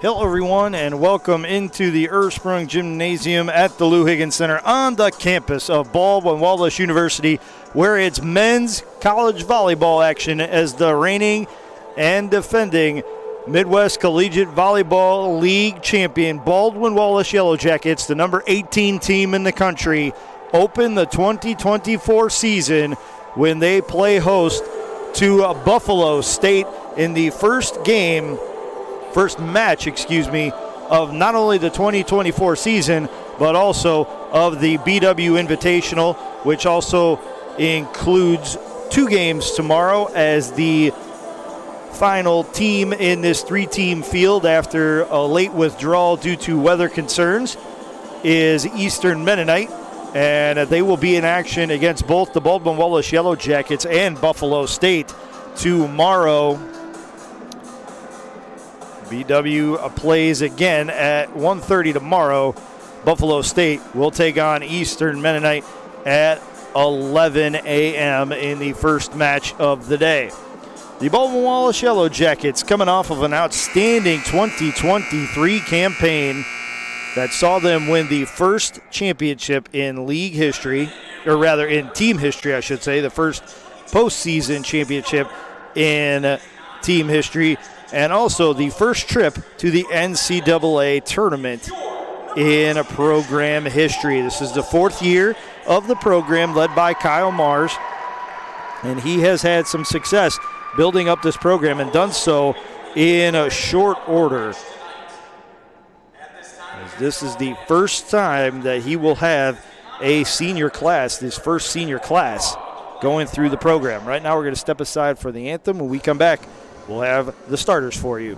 Hello everyone and welcome into the Ursprung Gymnasium at the Lou Higgins Center on the campus of Baldwin Wallace University, where it's men's college volleyball action as the reigning and defending Midwest Collegiate Volleyball League champion Baldwin Wallace Yellow Jackets, the number 18 team in the country, open the 2024 season when they play host to Buffalo State in the first match of not only the 2024 season, but also of the BW Invitational, which also includes 2 games tomorrow as the final team in this 3-team field after a late withdrawal due to weather concerns is Eastern Mennonite, and they will be in action against both the Baldwin Wallace Yellow Jackets and Buffalo State tomorrow. BW plays again at 1:30 tomorrow. Buffalo State will take on Eastern Mennonite at 11 a.m. in the first match of the day. The Baldwin Wallace Yellow Jackets coming off of an outstanding 2023 campaign that saw them win the first championship in league history, or rather in team history, I should say, the first postseason championship in team history, and also the first trip to the NCAA tournament in a program history. This is the 4th year of the program led by Kyle Mars, and he has had some success building up this program and done so in a short order. As this is the first time that he will have a senior class, this first senior class going through the program. Right now we're going to step aside for the anthem. When we come back, we'll have the starters for you.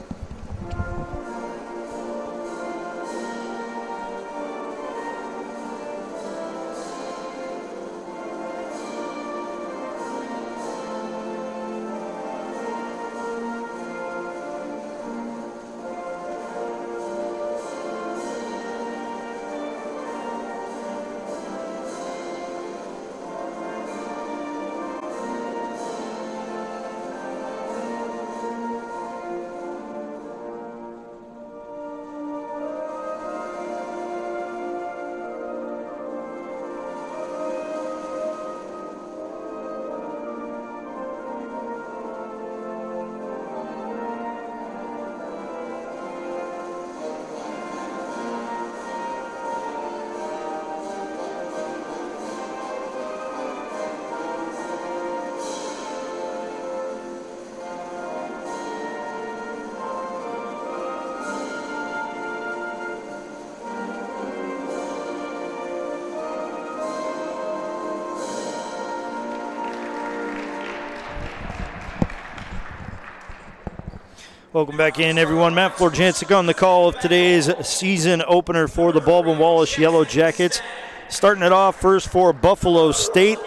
Welcome back in, everyone. Matt Florjancic on the call of today's season opener for the Baldwin Wallace Yellow Jackets. Starting it off first for Buffalo State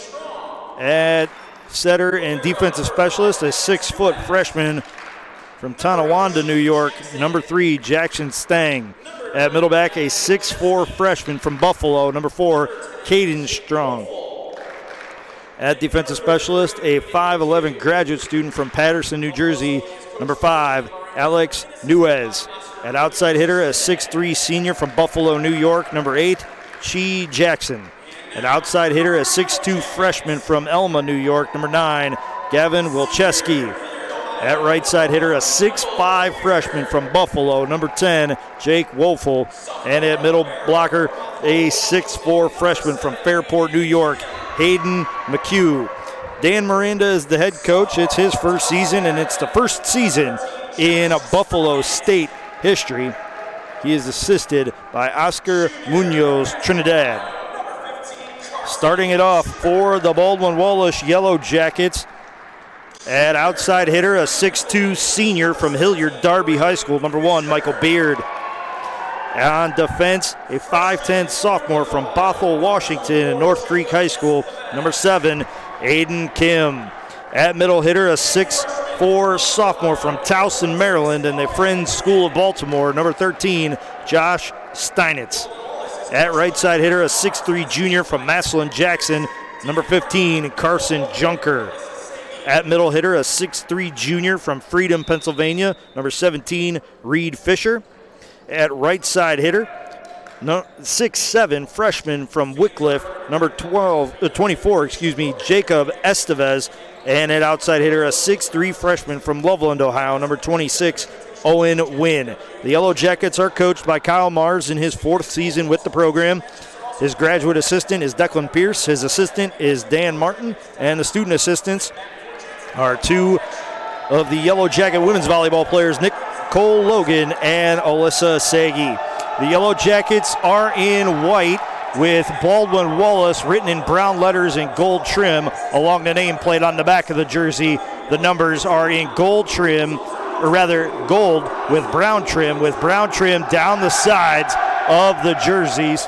at setter and defensive specialist, a 6-foot freshman from Tonawanda, New York, number 3, Jackson Stang. At middle back, a 6'4 freshman from Buffalo, number 4, Caden Strong. At defensive specialist, a 5'11 graduate student from Patterson, New Jersey, number 5, Alex Nuez. At outside hitter, a 6'3 senior from Buffalo, New York, number 8, Chi Jackson. At outside hitter, a 6'2 freshman from Elma, New York, number 9, Gavin Wilczewski. At right side hitter, a 6'5 freshman from Buffalo, number 10, Jake Woelfel. And at middle blocker, a 6'4 freshman from Fairport, New York, Hayden McHugh. Dan Miranda is the head coach. It's his first season, and it's the first season in Buffalo State history. He is assisted by Oscar Munoz Trinidad. Starting it off for the Baldwin Wallace Yellow Jackets, at outside hitter, a 6'2 senior from Hilliard Darby High School, number 1, Michael Beard. On defense, a 5'10 sophomore from Bothell, Washington, and North Creek High School, number 7, Aiden Kim. At middle hitter, a 6'4 sophomore from Towson, Maryland, and the Friends School of Baltimore, number 13, Josh Steinitz. At right side hitter, a 6'3 junior from Massillon Jackson, number 15, Carson Junker. At middle hitter, a 6'3 junior from Freedom, Pennsylvania, number 17, Reed Fisher. At right side hitter, 6'7 freshman from Wycliffe, number 24, Jacob Estevez. And at outside hitter, a 6'3 freshman from Loveland, Ohio, number 26, Owen Wynn. The Yellow Jackets are coached by Kyle Mars in his 4th season with the program. His graduate assistant is Declan Pierce. His assistant is Dan Martin. And the student assistants are 2 of the Yellow Jacket women's volleyball players, Nicole Logan and Alyssa Sagi. The Yellow Jackets are in white with Baldwin Wallace written in brown letters in gold trim along the nameplate on the back of the jersey. The numbers are in gold trim, or rather gold with brown trim down the sides of the jerseys.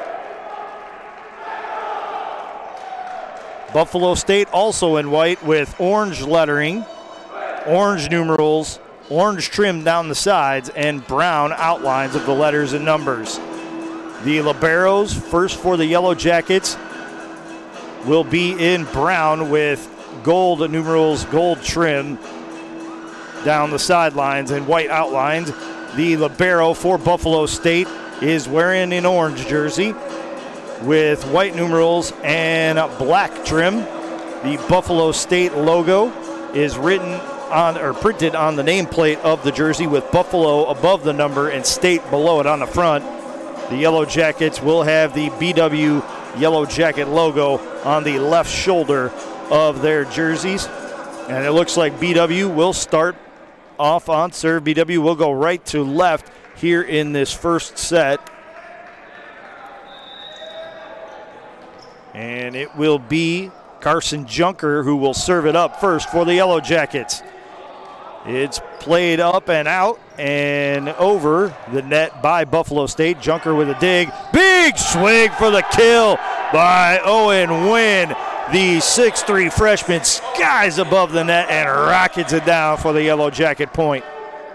Buffalo State also in white with orange lettering, orange numerals, orange trim down the sides, and brown outlines of the letters and numbers. The liberos, first for the Yellow Jackets, will be in brown with gold numerals, gold trim down the sidelines and white outlines. The libero for Buffalo State is wearing an orange jersey with white numerals and black trim. The Buffalo State logo is written on or printed on the nameplate of the jersey with Buffalo above the number and State below it on the front. The Yellow Jackets will have the BW Yellow Jacket logo on the left shoulder of their jerseys. And it looks like BW will start off on serve. BW will go right to left here in this first set. And it will be Carson Junker who will serve it up first for the Yellow Jackets. It's played up and out and over the net by Buffalo State. Junker with a dig. Big swing for the kill by Owen Wynn. The 6'3 freshman skies above the net and rockets it down for the Yellow Jacket point.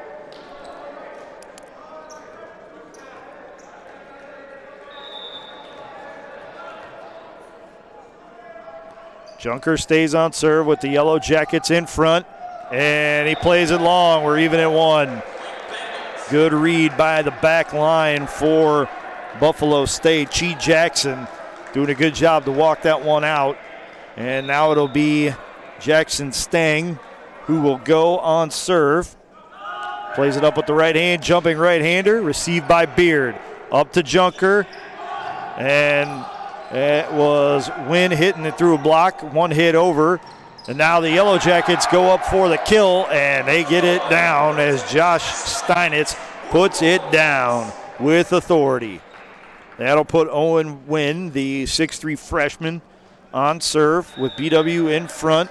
Junker stays on serve with the Yellow Jackets in front, and he plays it long. We're even at 1. Good read by the back line for Buffalo State. Chi Jackson doing a good job to walk that one out. And now it'll be Jackson Stang who will go on serve. Plays it up with the right hand, jumping right-hander, received by Beard. Up to Junker, and it was Wynn hitting it through a block, one hit over. And now the Yellow Jackets go up for the kill, and they get it down as Josh Steinitz puts it down with authority. That'll put Owen Wynn, the 6'3 freshman, on serve with BW in front.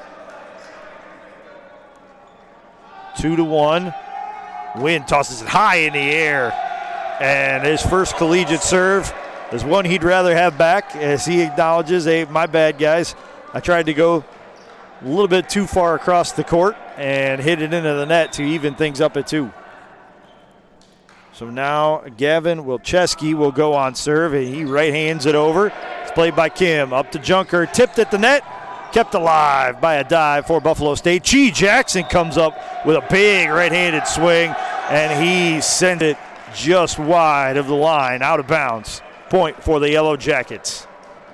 2-1. Wynn tosses it high in the air, and his first collegiate serve is one he'd rather have back, as he acknowledges, hey, my bad, guys. I tried to go a little bit too far across the court and hit it into the net to even things up at 2. So now Gavin Wilczewski will go on serve, and he right hands it over. It's played by Kim. Up to Junker, tipped at the net, kept alive by a dive for Buffalo State. Chi Jackson comes up with a big right-handed swing, and he sends it just wide of the line, out of bounds. Point for the Yellow Jackets.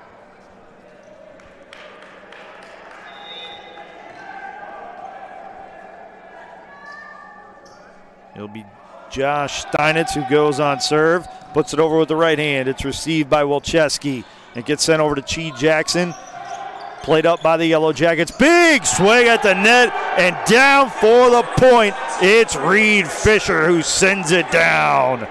It'll be Josh Steinitz who goes on serve, puts it over with the right hand. It's received by Wilczewski. It gets sent over to Chi Jackson. Played up by the Yellow Jackets. Big swing at the net and down for the point. It's Reed Fisher who sends it down.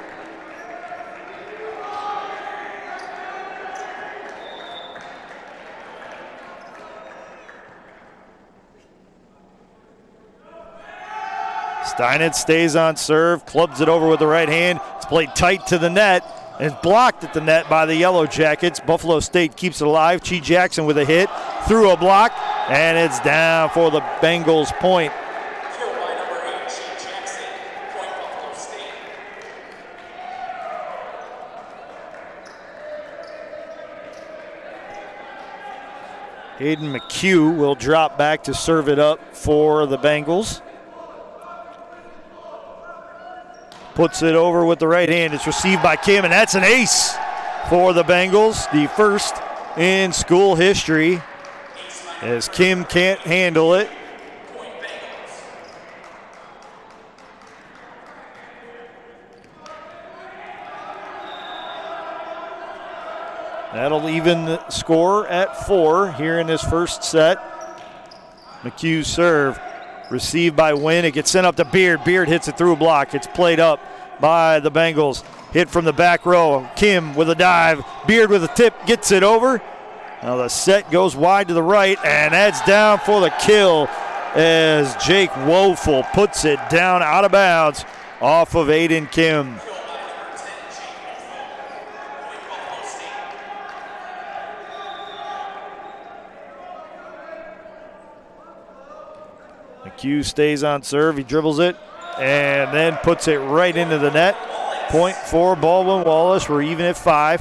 Steinitz stays on serve, clubs it over with the right hand. It's played tight to the net and blocked at the net by the Yellow Jackets. Buffalo State keeps it alive. Chi Jackson with a hit, through a block, and it's down for the Bengals point. Hayden McHugh will drop back to serve it up for the Bengals. Puts it over with the right hand. It's received by Kim, and that's an ace for the Bengals, the first in school history, as Kim can't handle it. That'll even the score at 4 here in this first set. McHugh's serve received by Wynn. It gets sent up to Beard. Beard hits it through a block. It's played up by the Bengals. Hit from the back row. Kim with a dive. Beard with a tip. Gets it over. Now the set goes wide to the right, and that's down for the kill as Jake Woeful puts it down out of bounds off of Aiden Kim. McHugh stays on serve. He dribbles it and then puts it right into the net. Point for Baldwin Wallace. We're even at 5.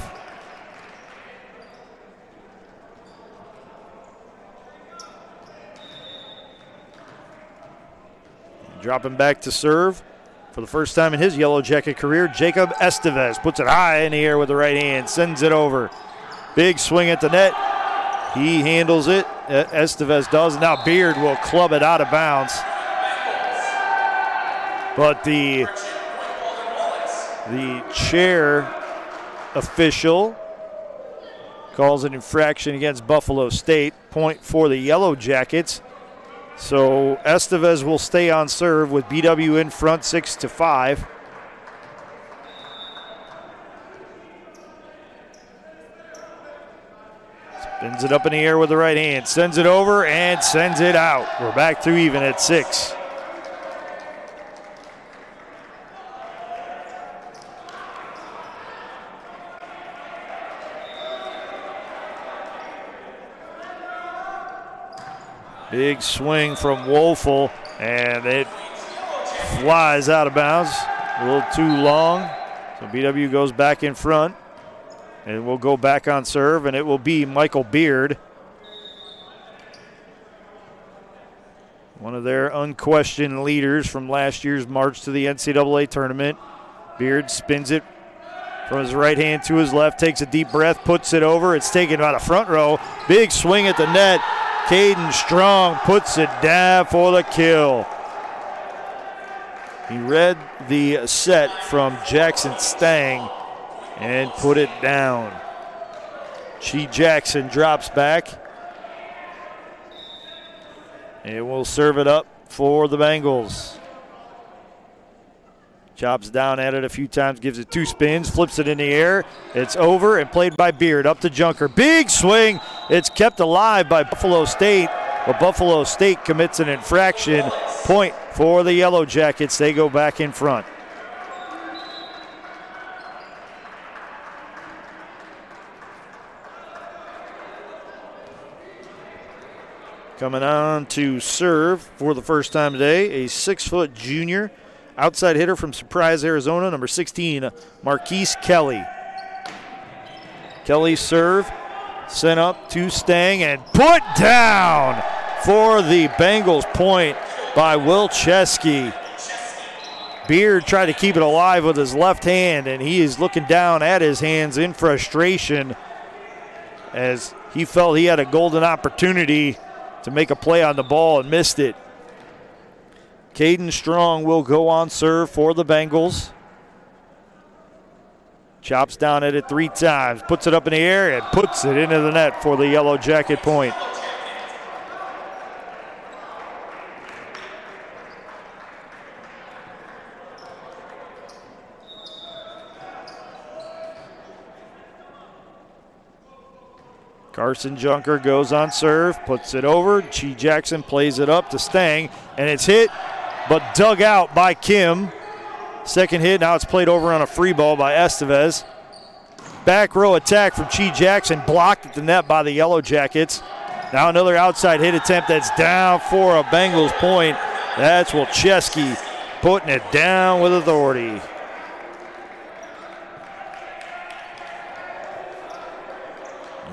Dropping back to serve for the first time in his Yellow Jacket career, Jacob Estevez puts it high in the air with the right hand, sends it over. Big swing at the net. He handles it. Estevez does. Now Beard will club it out of bounds. But the chair official calls an infraction against Buffalo State. Point for the Yellow Jackets. So Estevez will stay on serve with BW in front 6-5. Spins it up in the air with the right hand, sends it over and sends it out. We're back to even at 6. Big swing from Woeful, and it flies out of bounds. A little too long, so BW goes back in front. And we'll go back on serve, and it will be Michael Beard. One of their unquestioned leaders from last year's march to the NCAA tournament. Beard spins it from his right hand to his left, takes a deep breath, puts it over. It's taken by the front row. Big swing at the net. Caden Strong puts it down for the kill. He read the set from Jackson Stang and put it down. Chi Jackson drops back. And will serve it up for the Bengals. Chops down at it a few times, gives it 2 spins, flips it in the air. It's over and played by Beard up to Junker. Big swing. It's kept alive by Buffalo State, but Buffalo State commits an infraction. Point for the Yellow Jackets. They go back in front. Coming on to serve for the first time today, a 6-foot junior outside hitter from Surprise, Arizona, number 16, Marquise Kelly. Kelly's serve sent up to Stang and put down for the Bengals. Point by Will Chesky. Beard tried to keep it alive with his left hand, and he is looking down at his hands in frustration as he felt he had a golden opportunity to make a play on the ball and missed it. Caden Strong will go on serve for the Bengals. Chops down at it 3 times, puts it up in the air and puts it into the net for the Yellow Jacket point. Carson Junker goes on serve, puts it over. Chi Jackson plays it up to Stang, and it's hit, but dug out by Kim. Second hit, now it's played over on a free ball by Estevez. Back row attack from Chi Jackson, blocked at the net by the Yellow Jackets. Now another outside hit attempt that's down for a Bengals point. That's Wilczewski putting it down with authority.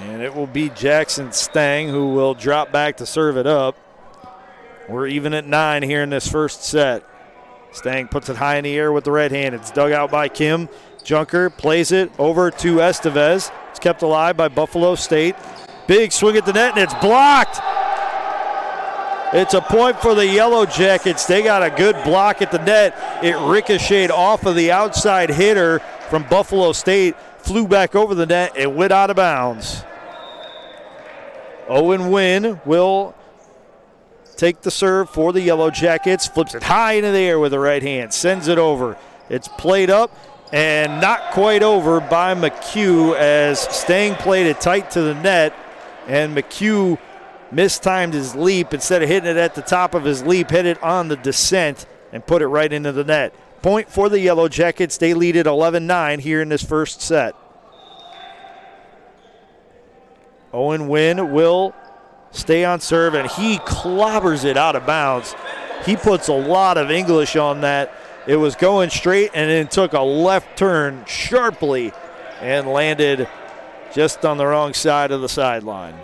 And it will be Jackson Stang who will drop back to serve it up. We're even at 9 here in this first set. Stang puts it high in the air with the right hand. It's dug out by Kim. Junker plays it over to Estevez. It's kept alive by Buffalo State. Big swing at the net, and it's blocked. It's a point for the Yellow Jackets. They got a good block at the net. It ricocheted off of the outside hitter from Buffalo State, flew back over the net, and went out of bounds. Owen Wynn will take the serve for the Yellow Jackets, flips it high into the air with the right hand, sends it over. It's played up and not quite over by McHugh as Stang played it tight to the net, and McHugh mistimed his leap. Instead of hitting it at the top of his leap, hit it on the descent and put it right into the net. Point for the Yellow Jackets. They lead at 11-9 here in this first set. Owen Wynn will stay on serve, and he clobbers it out of bounds. He puts a lot of English on that. It was going straight and then took a left turn sharply and landed just on the wrong side of the sideline.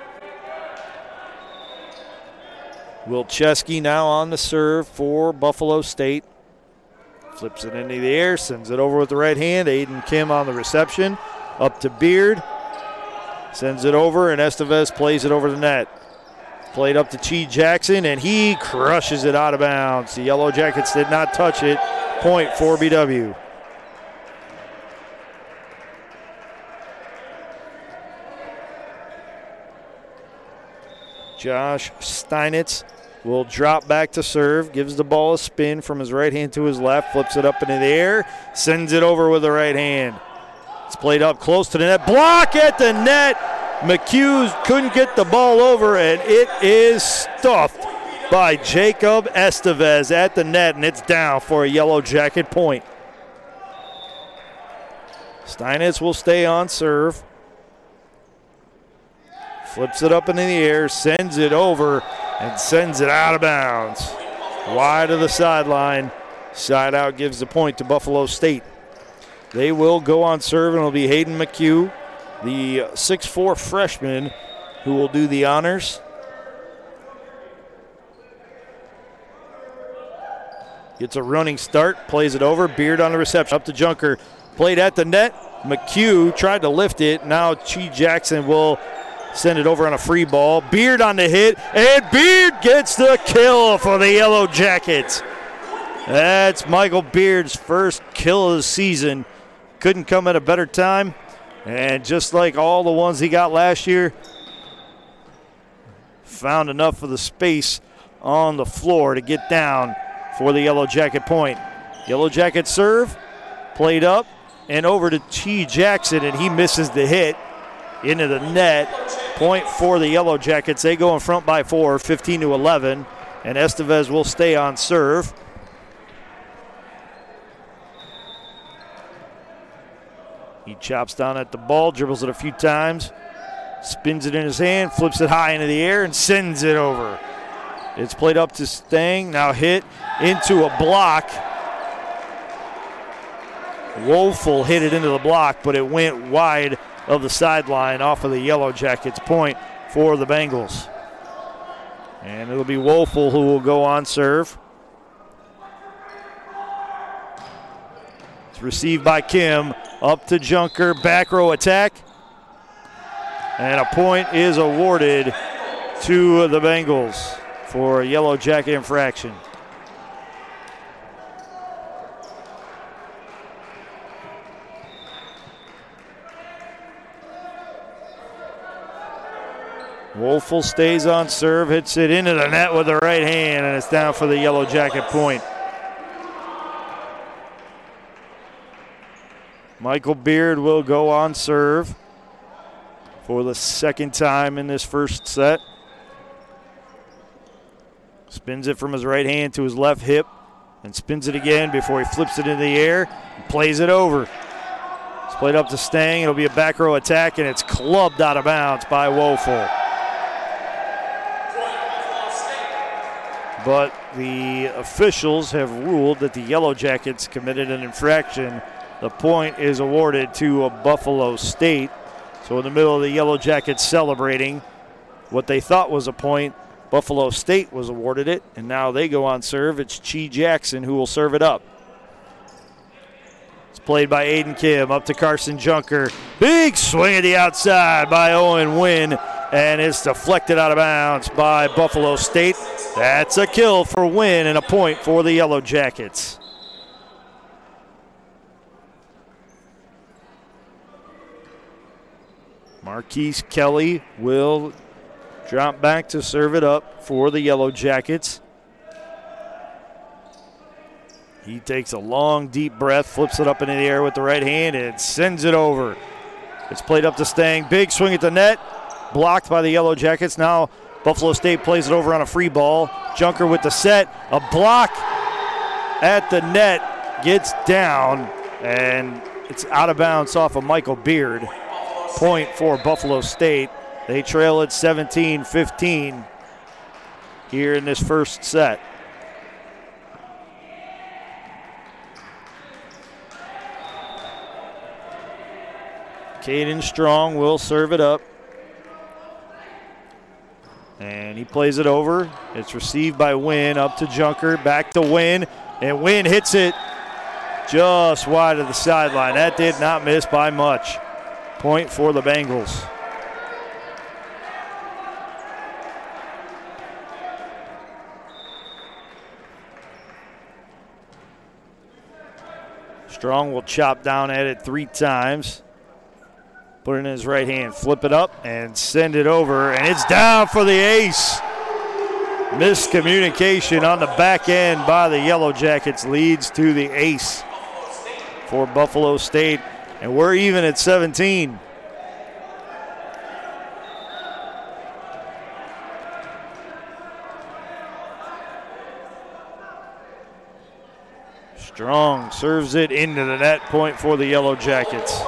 Wilczewski now on the serve for Buffalo State. Flips it into the air, sends it over with the right hand. Aiden Kim on the reception. Up to Beard. Sends it over, and Estevez plays it over the net. Played up to Chi Jackson, and he crushes it out of bounds. The Yellow Jackets did not touch it. Point for BW. Josh Steinitz will drop back to serve, gives the ball a spin from his right hand to his left, flips it up into the air, sends it over with the right hand. It's played up close to the net. Block at the net. McHugh couldn't get the ball over, and it is stuffed by Jacob Estevez at the net, and it's down for a Yellow Jacket point. Steinitz will stay on serve. Flips it up into the air, sends it over, and sends it out of bounds. Wide of the sideline. Side out gives the point to Buffalo State. They will go on serve, and it'll be Hayden McHugh, the 6'4" freshman, who will do the honors. Gets a running start, plays it over. Beard on the reception, up to Junker. Played at the net. McHugh tried to lift it. Now Chi Jackson will send it over on a free ball. Beard on the hit, and Beard gets the kill for the Yellow Jackets. That's Michael Beard's first kill of the season. Couldn't come at a better time. And just like all the ones he got last year, found enough of the space on the floor to get down for the Yellow Jacket point. Yellow Jacket serve, played up and over to Chi Jackson, and he misses the hit into the net. Point for the Yellow Jackets. They go in front by 4, 15-11, and Estevez will stay on serve. He chops down at the ball, dribbles it a few times, spins it in his hand, flips it high into the air, and sends it over. It's played up to Stang, now hit into a block. Woeful hit it into the block, but it went wide of the sideline off of the Yellow Jackets. Point for the Bengals. And it'll be Woeful who will go on serve. It's received by Kim. Up to Junker, back row attack. And a point is awarded to the Bengals for a Yellow Jacket infraction. Woeful stays on serve, hits it into the net with the right hand, and it's down for the Yellow Jacket point. Michael Beard will go on serve for the second time in this first set. Spins it from his right hand to his left hip and spins it again before he flips it into the air and plays it over. It's played up to Stang. It'll be a back row attack, and it's clubbed out of bounds by Woeful. But the officials have ruled that the Yellow Jackets committed an infraction. The point is awarded to Buffalo State. So in the middle of the Yellow Jackets celebrating what they thought was a point, Buffalo State was awarded it, and now they go on serve. It's Chi Jackson who will serve it up. It's played by Aiden Kim, up to Carson Junker. Big swing at the outside by Owen Wynn, and it's deflected out of bounds by Buffalo State. That's a kill for Wynn and a point for the Yellow Jackets. Marquise Kelly will drop back to serve it up for the Yellow Jackets. He takes a long, deep breath, flips it up into the air with the right hand, and sends it over. It's played up to Stang. Big swing at the net. Blocked by the Yellow Jackets. Now Buffalo State plays it over on a free ball. Junker with the set. A block at the net. Gets down, and it's out of bounds off of Michael Beard. Point for Buffalo State. They trail at 17-15 here in this first set. Caden Strong will serve it up. And he plays it over. It's received by Wynn, up to Junker, back to Wynn, and Wynn hits it just wide of the sideline. That did not miss by much. Point for the Bengals. Strong will chop down at it 3 times. Put it in his right hand, flip it up, and send it over, and it's down for the ace. Miscommunication on the back end by the Yellow Jackets leads to the ace for Buffalo State, and we're even at 17. Strong serves it into the net, point for the Yellow Jackets.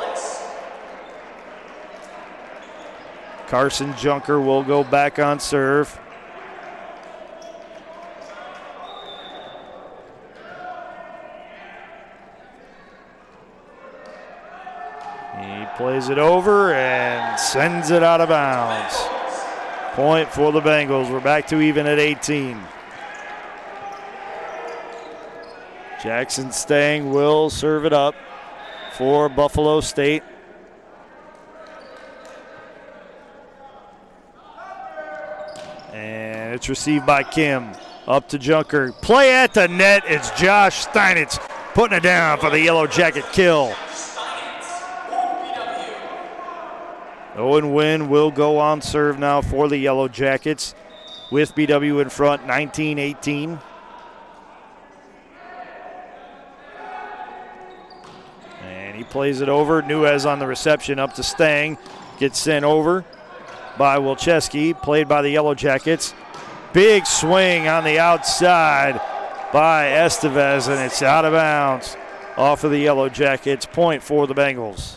Carson Junker will go back on serve. He plays it over and sends it out of bounds. Point for the Bengals. We're back to even at 18. Jackson Stang will serve it up for Buffalo State. And it's received by Kim. Up to Junker. Play at the net. It's Josh Steinitz putting it down for the Yellow Jacket kill. Owen Wynn will go on serve now for the Yellow Jackets with BW in front, 19-18. And he plays it over. Nuez on the reception, up to Stang. Gets sent over by Wilczewski, played by the Yellow Jackets. Big swing on the outside by Estevez, and it's out of bounds off of the Yellow Jackets. Point for the Bengals.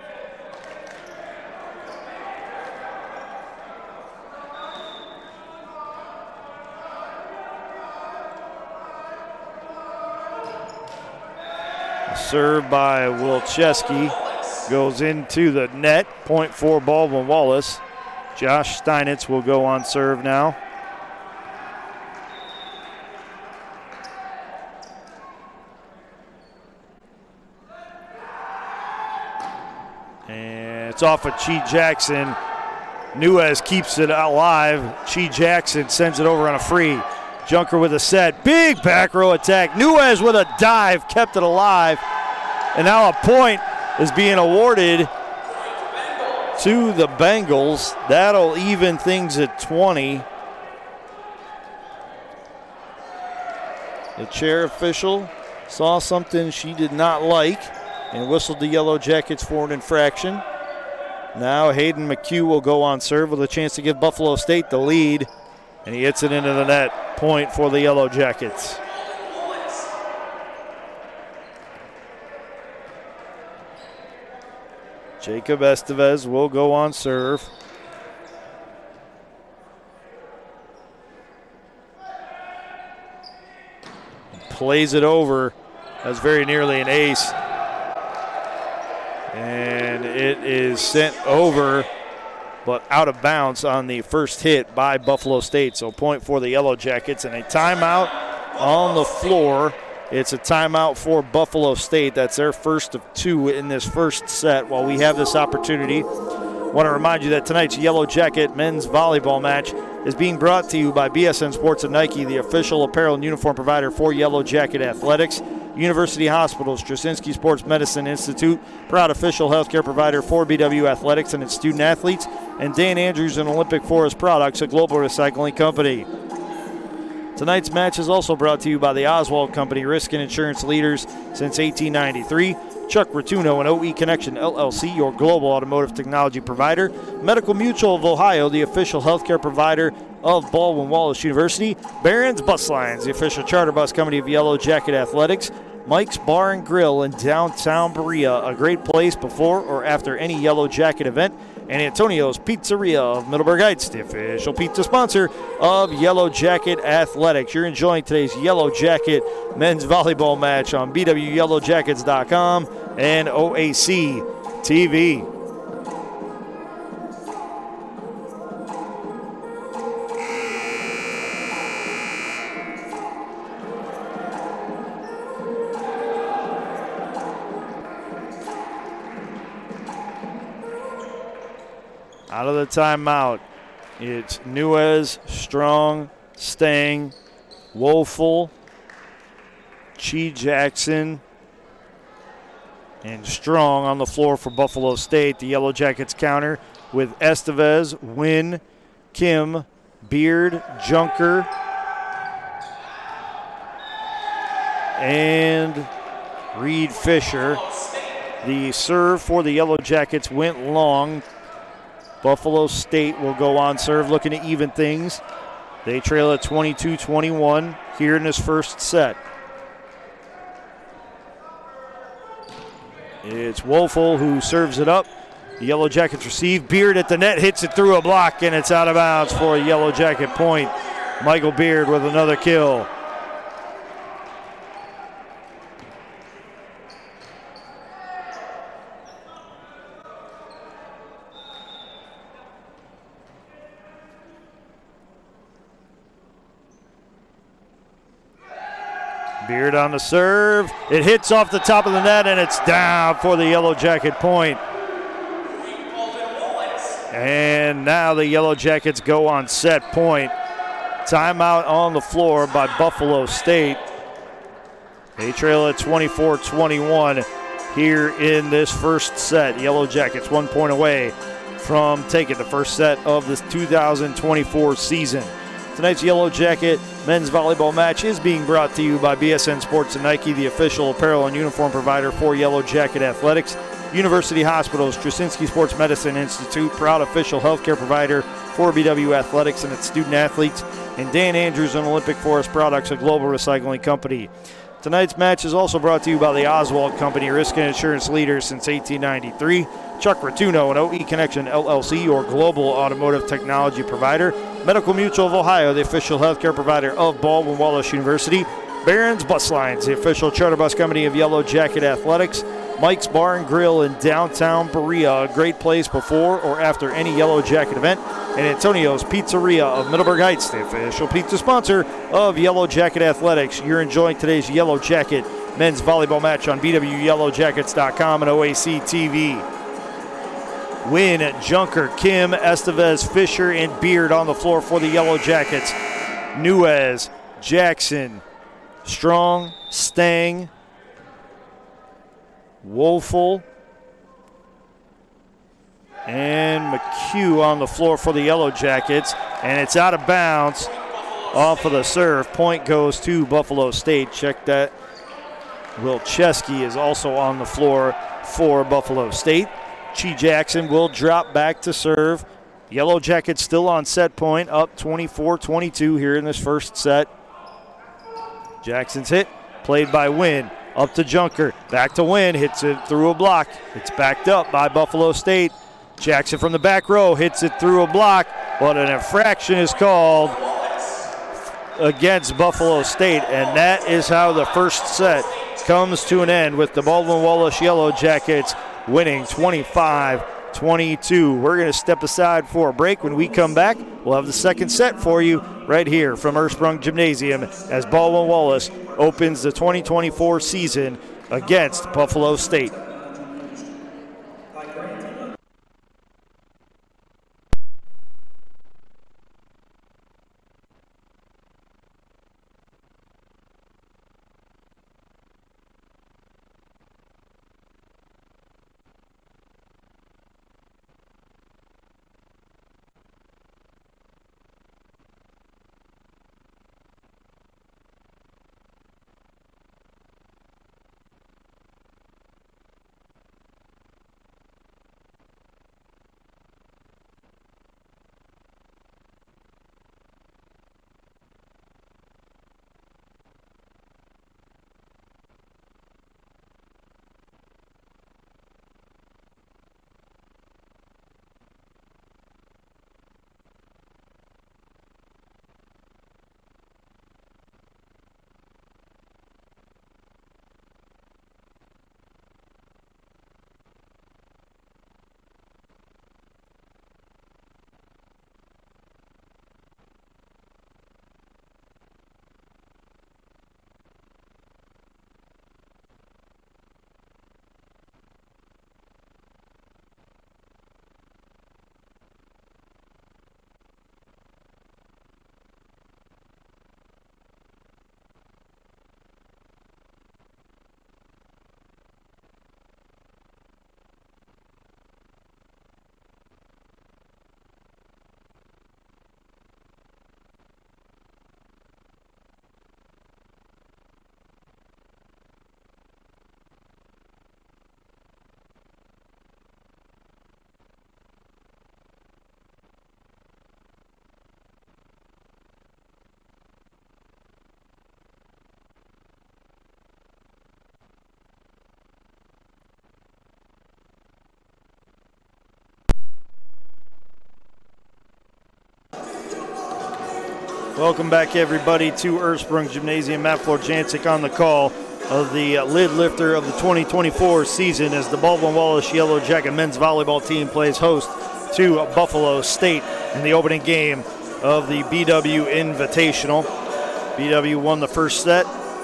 Serve by Wilczewski goes into the net. Point for Baldwin Wallace. Josh Steinitz will go on serve now. And it's off of Chi Jackson. Nuez keeps it alive. Chi Jackson sends it over on a free. Junker with a set. Big back row attack. Nuez with a dive kept it alive. And now a point is being awarded to the Bengals. That'll even things at 20. The chair official saw something she did not like and whistled the Yellow Jackets for an infraction. Now Hayden McHugh will go on serve with a chance to give Buffalo State the lead, and he hits it into the net. Point for the Yellow Jackets. Jacob Estevez will go on serve. Plays it over. That's very nearly an ace. And it is sent over, but out of bounds on the first hit by Buffalo State. So point for the Yellow Jackets and a timeout on the floor. It's a timeout for Buffalo State. That's their first of two in this first set while we have this opportunity. I want to remind you that tonight's Yellow Jacket men's volleyball match is being brought to you by BSN Sports and Nike, the official apparel and uniform provider for Yellow Jacket Athletics. University Hospitals, Straczynski Sports Medicine Institute, proud official healthcare provider for BW Athletics and its student athletes, and Dan Andrews and Olympic Forest Products, a global recycling company. Tonight's match is also brought to you by the Oswald Company, risk and insurance leaders since 1893. Chuck Rotuno and OE Connection LLC, your global automotive technology provider. Medical Mutual of Ohio, the official healthcare provider of Baldwin Wallace University. Barron's Bus Lines, the official charter bus company of Yellow Jacket Athletics. Mike's Bar and Grill in downtown Berea, a great place before or after any Yellow Jacket event. And Antonio's Pizzeria of Middleburg Heights, the official pizza sponsor of Yellow Jacket Athletics. You're enjoying today's Yellow Jacket men's volleyball match on BWYellowJackets.com and OAC TV. Out of the timeout, it's Nuez, Strong, Stang, Woeful, Chi Jackson, and Strong on the floor for Buffalo State. The Yellow Jackets counter with Estevez, Wynn, Kim, Beard, Junker, and Reed Fisher. The serve for the Yellow Jackets went long. Buffalo State will go on serve, looking to even things. They trail at 22-21 here in this first set. It's Woeful who serves it up. The Yellow Jackets receive. Beard at the net, hits it through a block, and it's out of bounds for a Yellow Jacket point. Michael Beard with another kill. Beard on the serve. It hits off the top of the net, and it's down for the Yellow Jacket point. And now the Yellow Jackets go on set point. Timeout on the floor by Buffalo State. They trail at 24-21 here in this first set. Yellow Jackets 1 point away from taking the first set of this 2024 season. Tonight's Yellow Jacket men's volleyball match is being brought to you by BSN Sports and Nike, the official apparel and uniform provider for Yellow Jacket Athletics. University Hospitals, Straczynski Sports Medicine Institute, proud official healthcare provider for BW Athletics and its student athletes. And Dan Andrews and Olympic Forest Products, a global recycling company. Tonight's match is also brought to you by the Oswald Company, risk and insurance leader since 1893. Chuck Rotuno and OE Connection LLC, your global automotive technology provider. Medical Mutual of Ohio, the official healthcare provider of Baldwin Wallace University. Barron's Bus Lines, the official charter bus company of Yellow Jacket Athletics. Mike's Bar and Grill in downtown Berea, a great place before or after any Yellow Jacket event. And Antonio's Pizzeria of Middleburg Heights, the official pizza sponsor of Yellow Jacket Athletics. You're enjoying today's Yellow Jacket men's volleyball match on BWYellowJackets.com and OAC TV. Wynn, Junker, Kim, Estevez, Fisher, and Beard on the floor for the Yellow Jackets. Nuez, Jackson, Strong, Stang, Woeful, and McHugh on the floor for the Yellow Jackets. And it's out of bounds off of the serve. Point goes to Buffalo State. Check that. Wilczewski is also on the floor for Buffalo State. Chi Jackson will drop back to serve. Yellow Jackets still on set point, up 24-22 here in this first set. Jackson's hit, played by Wynn. Up to Junker, back to Wynn, hits it through a block. It's backed up by Buffalo State. Jackson from the back row hits it through a block, but an infraction is called against Buffalo State, and that is how the first set comes to an end with the Baldwin Wallace Yellow Jackets winning 25-22. We're going to step aside for a break. When we come back, we'll have the second set for you right here from Ursprung Gymnasium as Baldwin Wallace opens the 2024 season against Buffalo State. Welcome back, everybody, to Ursprung Gymnasium. Matt Florjancic on the call of the lid lifter of the 2024 season as the Baldwin Wallace Yellow Jacket men's volleyball team plays host to Buffalo State in the opening game of the BW Invitational. BW won the first set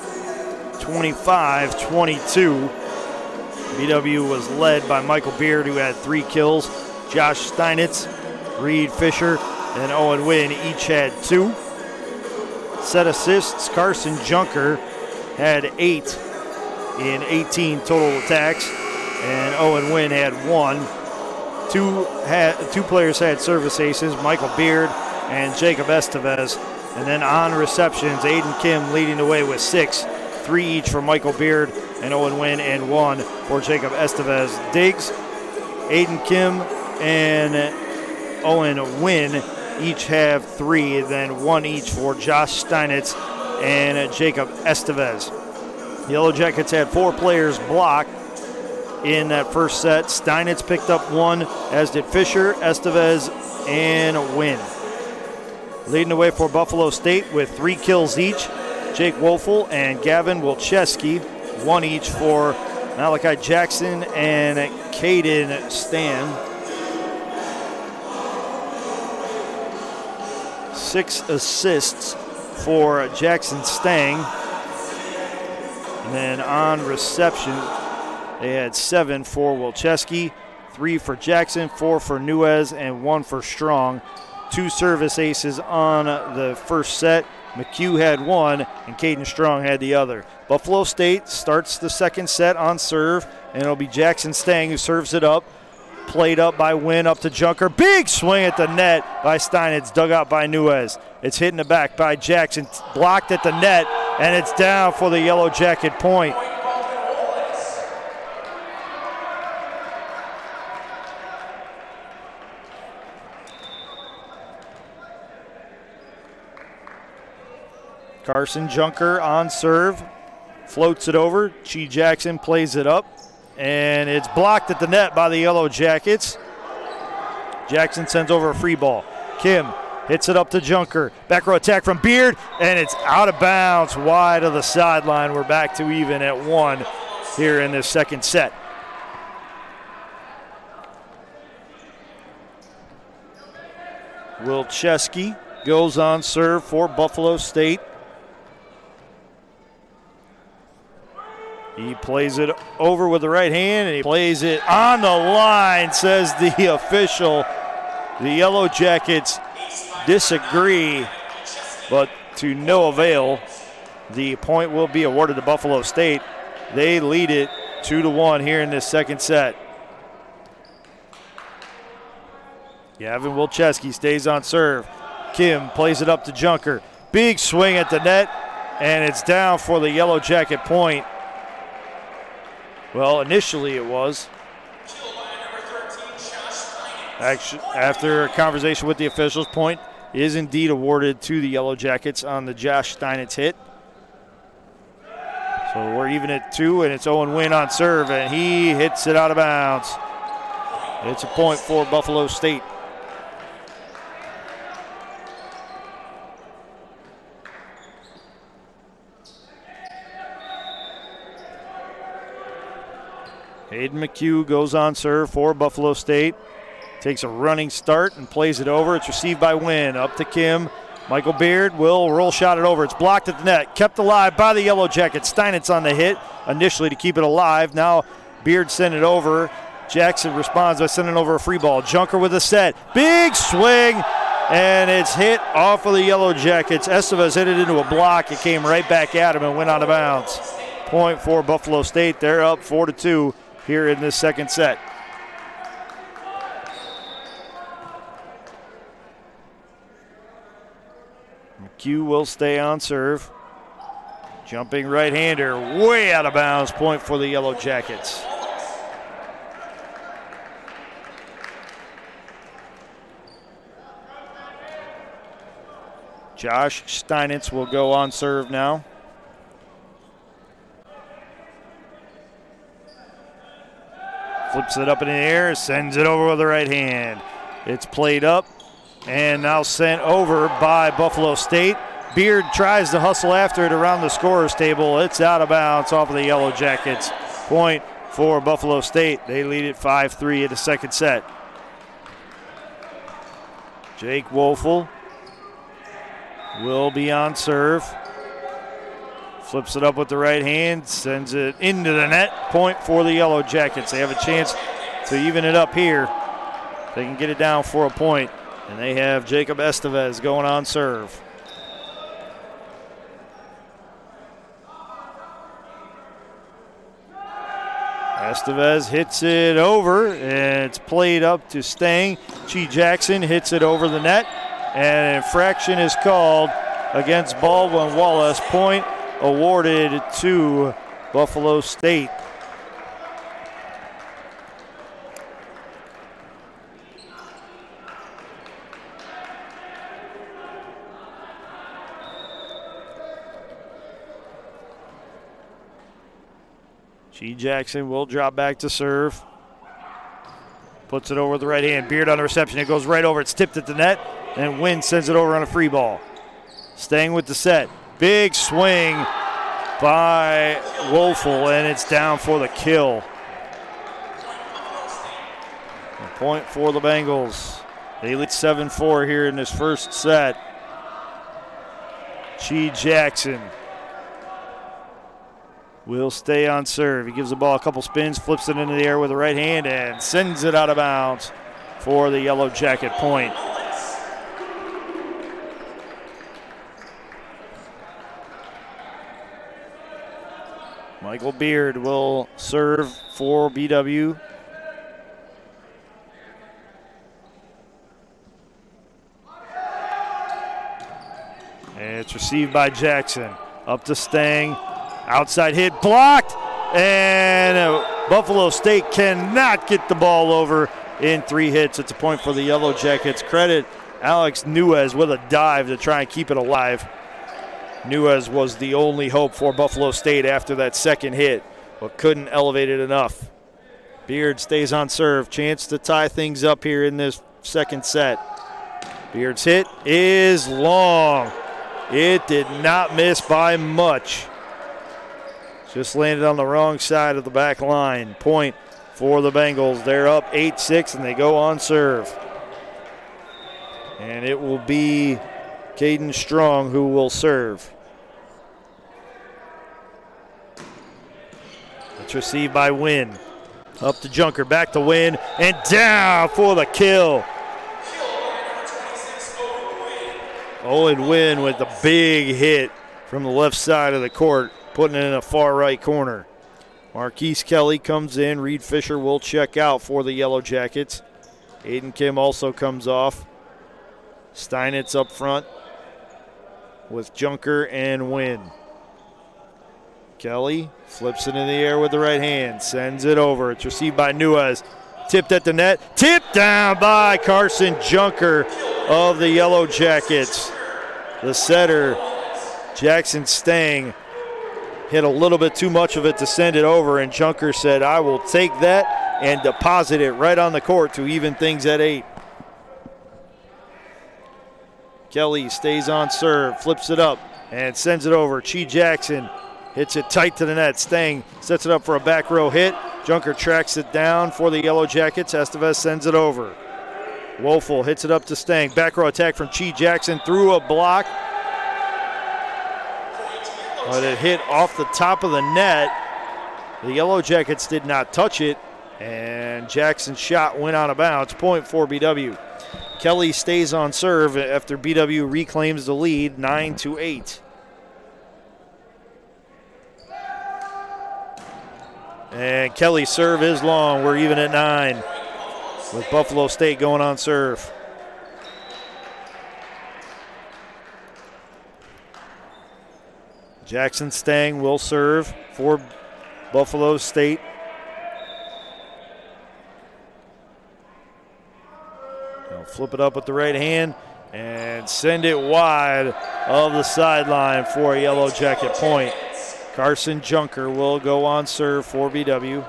25-22. BW was led by Michael Beard, who had 3 kills. Josh Steinitz, Reed Fisher, and Owen Wynn each had 2. Set assists, Carson Junker had 8 in 18 total attacks, and Owen Wynn had 1. Two players had service aces, Michael Beard and Jacob Estevez. And then on receptions, Aiden Kim leading the way with 6, 3 each for Michael Beard and Owen Wynn, and 1 for Jacob Estevez. Digs, Aiden Kim and Owen Wynn each have 3, then 1 each for Josh Steinitz and Jacob Estevez. Yellow Jackets had 4 players blocked in that first set. Steinitz picked up 1, as did Fisher, Estevez, and Wynn. Leading the way for Buffalo State with 3 kills each, Jake Wolfel and Gavin Wilczewski, 1 each for Malachi Jackson and Caden Stan. 6 assists for Jackson Stang. And then on reception, they had 7 for Wilczewski, 3 for Jackson, 4 for Nuez, and 1 for Strong. 2 service aces on the first set. McHugh had 1, and Caden Strong had the other. Buffalo State starts the second set on serve, and it'll be Jackson Stang who serves it up. Played up by Wynn, up to Junker. Big swing at the net by Steinitz, dug out by Nuez. It's hit in the back by Jackson, blocked at the net, and it's down for the Yellow Jacket point. Carson Junker on serve, floats it over. Chi Jackson plays it up, and it's blocked at the net by the Yellow Jackets. Jackson sends over a free ball. Kim hits it up to Junker. Back row attack from Beard, and it's out of bounds, wide of the sideline. We're back to even at 1 here in this second set. Wilczewski goes on serve for Buffalo State. He plays it over with the right hand, and he plays it on the line, says the official. The Yellow Jackets disagree, but to no avail. The point will be awarded to Buffalo State. They lead it 2-1 here in this second set. Gavin Wilczewski stays on serve. Kim plays it up to Junker. Big swing at the net, and it's down for the Yellow Jacket point. Well, initially it was. Actually, after a conversation with the officials, point is indeed awarded to the Yellow Jackets on the Josh Steinitz hit. So we're even at 2, and it's Owen Wynn on serve, and he hits it out of bounds. It's a point for Buffalo State. Hayden McHugh goes on serve for Buffalo State. Takes a running start and plays it over. It's received by Wynn. Up to Kim. Michael Beard will roll shot it over. It's blocked at the net. Kept alive by the Yellow Jackets. Steinitz on the hit initially to keep it alive. Now Beard sent it over. Jackson responds by sending over a free ball. Junker with a set. Big swing, and it's hit off of the Yellow Jackets. Estevez hit it into a block. It came right back at him and went out of bounds. Point for Buffalo State. They're up 4-2 here in this second set. McHugh will stay on serve. Jumping right-hander, way out of bounds. Point for the Yellow Jackets. Josh Steinitz will go on serve now. Flips it up in the air, sends it over with the right hand. It's played up and now sent over by Buffalo State. Beard tries to hustle after it around the scorer's table. It's out of bounds off of the Yellow Jackets. Point for Buffalo State. They lead it 5-3 in the second set. Jake Woelfel will be on serve. Flips it up with the right hand, sends it into the net. Point for the Yellow Jackets. They have a chance to even it up here. They can get it down for a point, and they have Jacob Estevez going on serve. Estevez hits it over, and it's played up to Stang. Chi Jackson hits it over the net, and an infraction is called against Baldwin Wallace. Point awarded to Buffalo State. G. Jackson will drop back to serve. Puts it over with the right hand. Beard on the reception. It goes right over. It's tipped at the net, and Wynn sends it over on a free ball. Staying with the set. Big swing by Woelfel, and it's down for the kill. A point for the Bengals. They lead 7-4 here in this first set. Chi Jackson will stay on serve. He gives the ball a couple spins, flips it into the air with the right hand, and sends it out of bounds for the Yellow Jacket point. Michael Beard will serve for BW. And it's received by Jackson. Up to Stang. Outside hit blocked. And Buffalo State cannot get the ball over in 3 hits. It's a point for the Yellow Jackets. Credit Alex Nuez with a dive to try and keep it alive. Nuez was the only hope for Buffalo State after that second hit, but couldn't elevate it enough. Beard stays on serve. Chance to tie things up here in this second set. Beard's hit is long. It did not miss by much. Just landed on the wrong side of the back line. Point for the Bengals. They're up 8-6 and they go on serve. And it will be Caden Strong who will serve. It's received by Wynn. Up to Junker, back to Wynn, and down for the kill. Owen Wynn with the big hit from the left side of the court, putting it in a far right corner. Marquise Kelly comes in. Reed Fisher will check out for the Yellow Jackets. Aiden Kim also comes off. Steinitz up front with Junker and Wynn. Kelly flips it in the air with the right hand, sends it over. It's received by Nuez. Tipped at the net, tipped down by Carson Junker of the Yellow Jackets. The setter, Jackson Stang, hit a little bit too much of it to send it over, and Junker said, I will take that and deposit it right on the court to even things at 8. Kelly stays on serve, flips it up, and sends it over. Chi Jackson hits it tight to the net. Stang sets it up for a back row hit. Junker tracks it down for the Yellow Jackets. Estevez sends it over. Woelfel hits it up to Stang. Back row attack from Chi Jackson through a block. But it hit off the top of the net. The Yellow Jackets did not touch it, and Jackson's shot went out of bounds. Point for BW. Kelly stays on serve after BW reclaims the lead, 9-8. And Kelly's serve is long. We're even at 9 with Buffalo State going on serve. Jackson Stang will serve for Buffalo State. He'll flip it up with the right hand and send it wide of the sideline for a Yellow Jacket point. Carson Junker will go on serve for BW.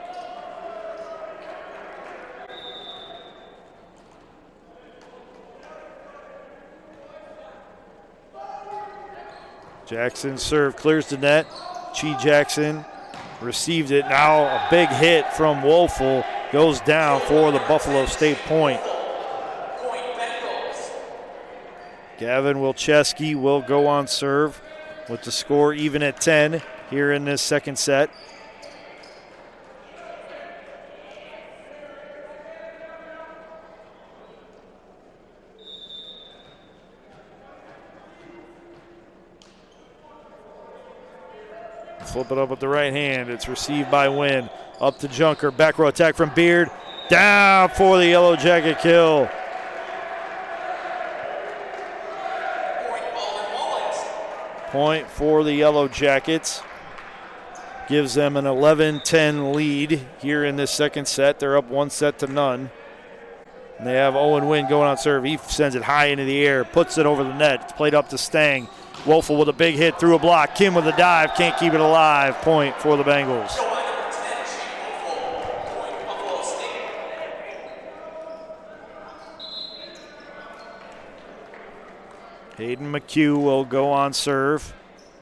Jackson serve clears the net. Chi Jackson received it. Now a big hit from Woelfel goes down for the Buffalo State point. Gavin Wilczewski will go on serve with the score even at 10 here in this second set. Flip it up with the right hand. It's received by Wynn. Up to Junker. Back row attack from Beard. Down for the Yellow Jacket kill. Point for the Yellow Jackets. Gives them an 11-10 lead here in this second set. They're up 1-0. And they have Owen Wynn going on serve. He sends it high into the air, puts it over the net. It's played up to Stang. Woelfel with a big hit through a block. Kim with a dive, can't keep it alive. Point for the Bengals. Hayden McHugh will go on serve.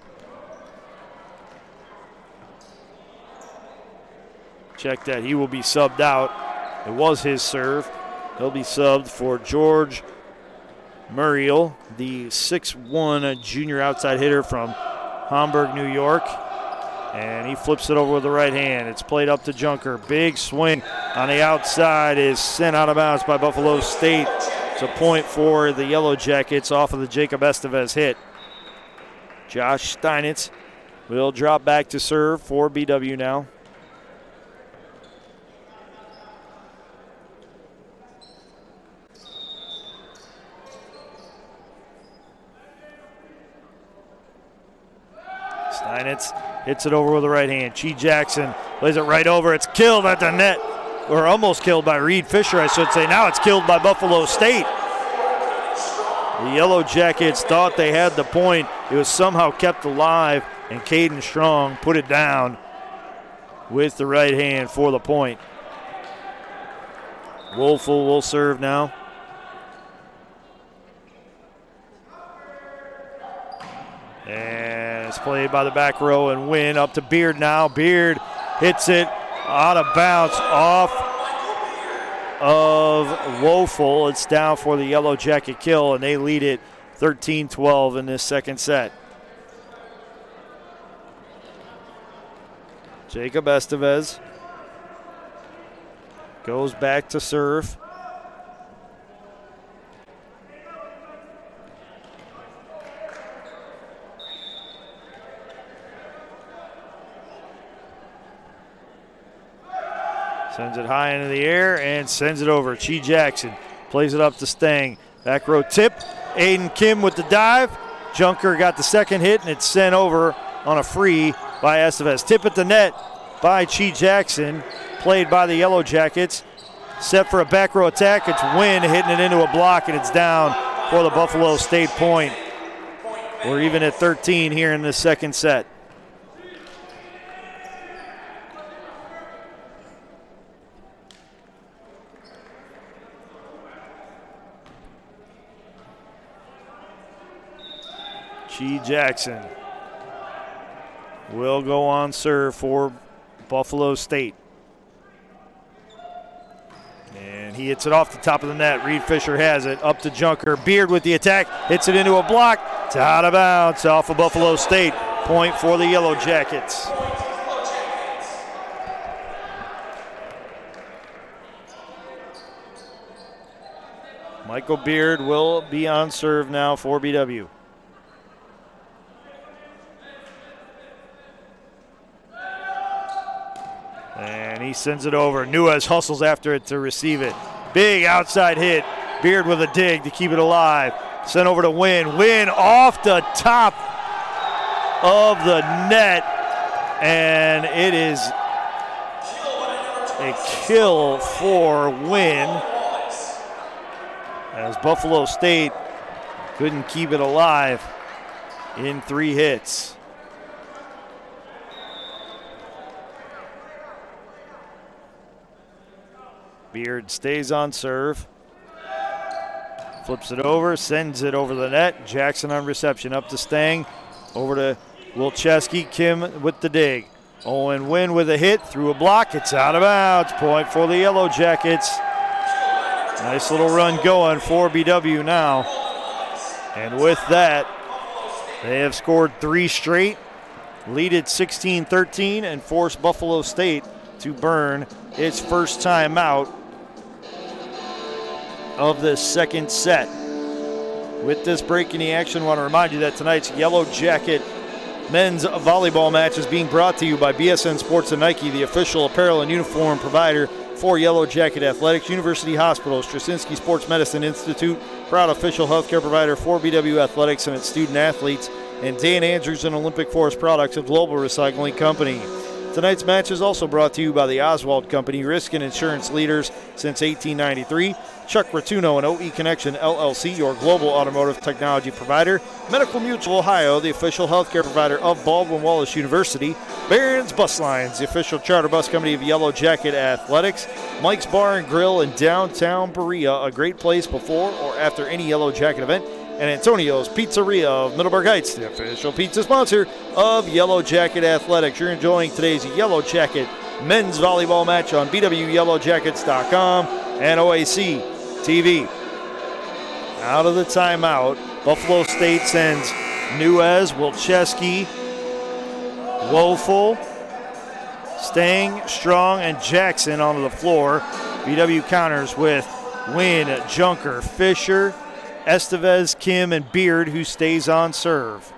Check that, he will be subbed out. It was his serve. He'll be subbed for George Muriel, the 6'1" junior outside hitter from Hamburg, New York. And he flips it over with the right hand. It's played up to Junker. Big swing on the outside is sent out of bounds by Buffalo State. It's a point for the Yellow Jackets off of the Jacob Estevez hit. Josh Steinitz will drop back to serve for BW now. Steinitz hits it over with the right hand. Chi Jackson plays it right over. It's killed at the net, or almost killed by Reed Fisher, I should say. Now it's killed by Buffalo State. The Yellow Jackets thought they had the point. It was somehow kept alive, and Caden Strong put it down with the right hand for the point. Woelfel will serve now. And it's played by the back row, and Wynn up to Beard now. Beard hits it out of bounds off of Woeful. It's down for the Yellow Jacket kill, and they lead it 13-12 in this second set. Jacob Estevez goes back to serve. Sends it high into the air and sends it over. Chi Jackson plays it up to Stang. Back row tip. Aiden Kim with the dive. Junker got the second hit, and it's sent over on a free by Estevez. Tip at the net by Chi Jackson. Played by the Yellow Jackets. Set for a back row attack. It's Wynn hitting it into a block, and it's down for the Buffalo State point. We're even at 13 here in the second set. Chi Jackson will go on serve for Buffalo State. And he hits it off the top of the net. Reed Fisher has it up to Junker. Beard with the attack, hits it into a block. It's out of bounds off of Buffalo State. Point for the Yellow Jackets. Michael Beard will be on serve now for BW. And he sends it over. Nuez hustles after it to receive it. Big outside hit. Beard with a dig to keep it alive. Sent over to Wynn. Wynn off the top of the net. And it is a kill for Wynn, as Buffalo State couldn't keep it alive in 3 hits. Beard stays on serve. Flips it over, sends it over the net. Jackson on reception, up to Stang. Over to Wilczewski. Kim with the dig. Owen Wynn with a hit, through a block. It's out of bounds. Point for the Yellow Jackets. Nice little run going for BW now. And with that, they have scored 3 straight, lead it 16-13, and force Buffalo State to burn its first time out of the second set. With this break in the action, I want to remind you that tonight's Yellow Jacket men's volleyball match is being brought to you by BSN Sports and Nike, the official apparel and uniform provider for Yellow Jacket Athletics. University Hospital, Straczynski Sports Medicine Institute, proud official healthcare provider for BW Athletics and its student athletes, and Dan Andrews and Olympic Forest Products, of Global Recycling Company. Tonight's match is also brought to you by the Oswald Company, risk and insurance leaders since 1893. Chuck Rotuno and OE Connection LLC, your global automotive technology provider. Medical Mutual Ohio, the official healthcare provider of Baldwin Wallace University. Barron's Bus Lines, the official charter bus company of Yellow Jacket Athletics. Mike's Bar and Grill in downtown Berea, a great place before or after any Yellow Jacket event. And Antonio's Pizzeria of Middleburg Heights, the official pizza sponsor of Yellow Jacket Athletics. You're enjoying today's Yellow Jacket men's volleyball match on BWYellowJackets.com and OAC TV. Out of the timeout, Buffalo State sends Nuez, Wilczewski, Woeful, Stang, Strong, and Jackson onto the floor. BW counters with Wynn, Junker, Fisher, Estevez, Kim, and Beard, who stays on serve.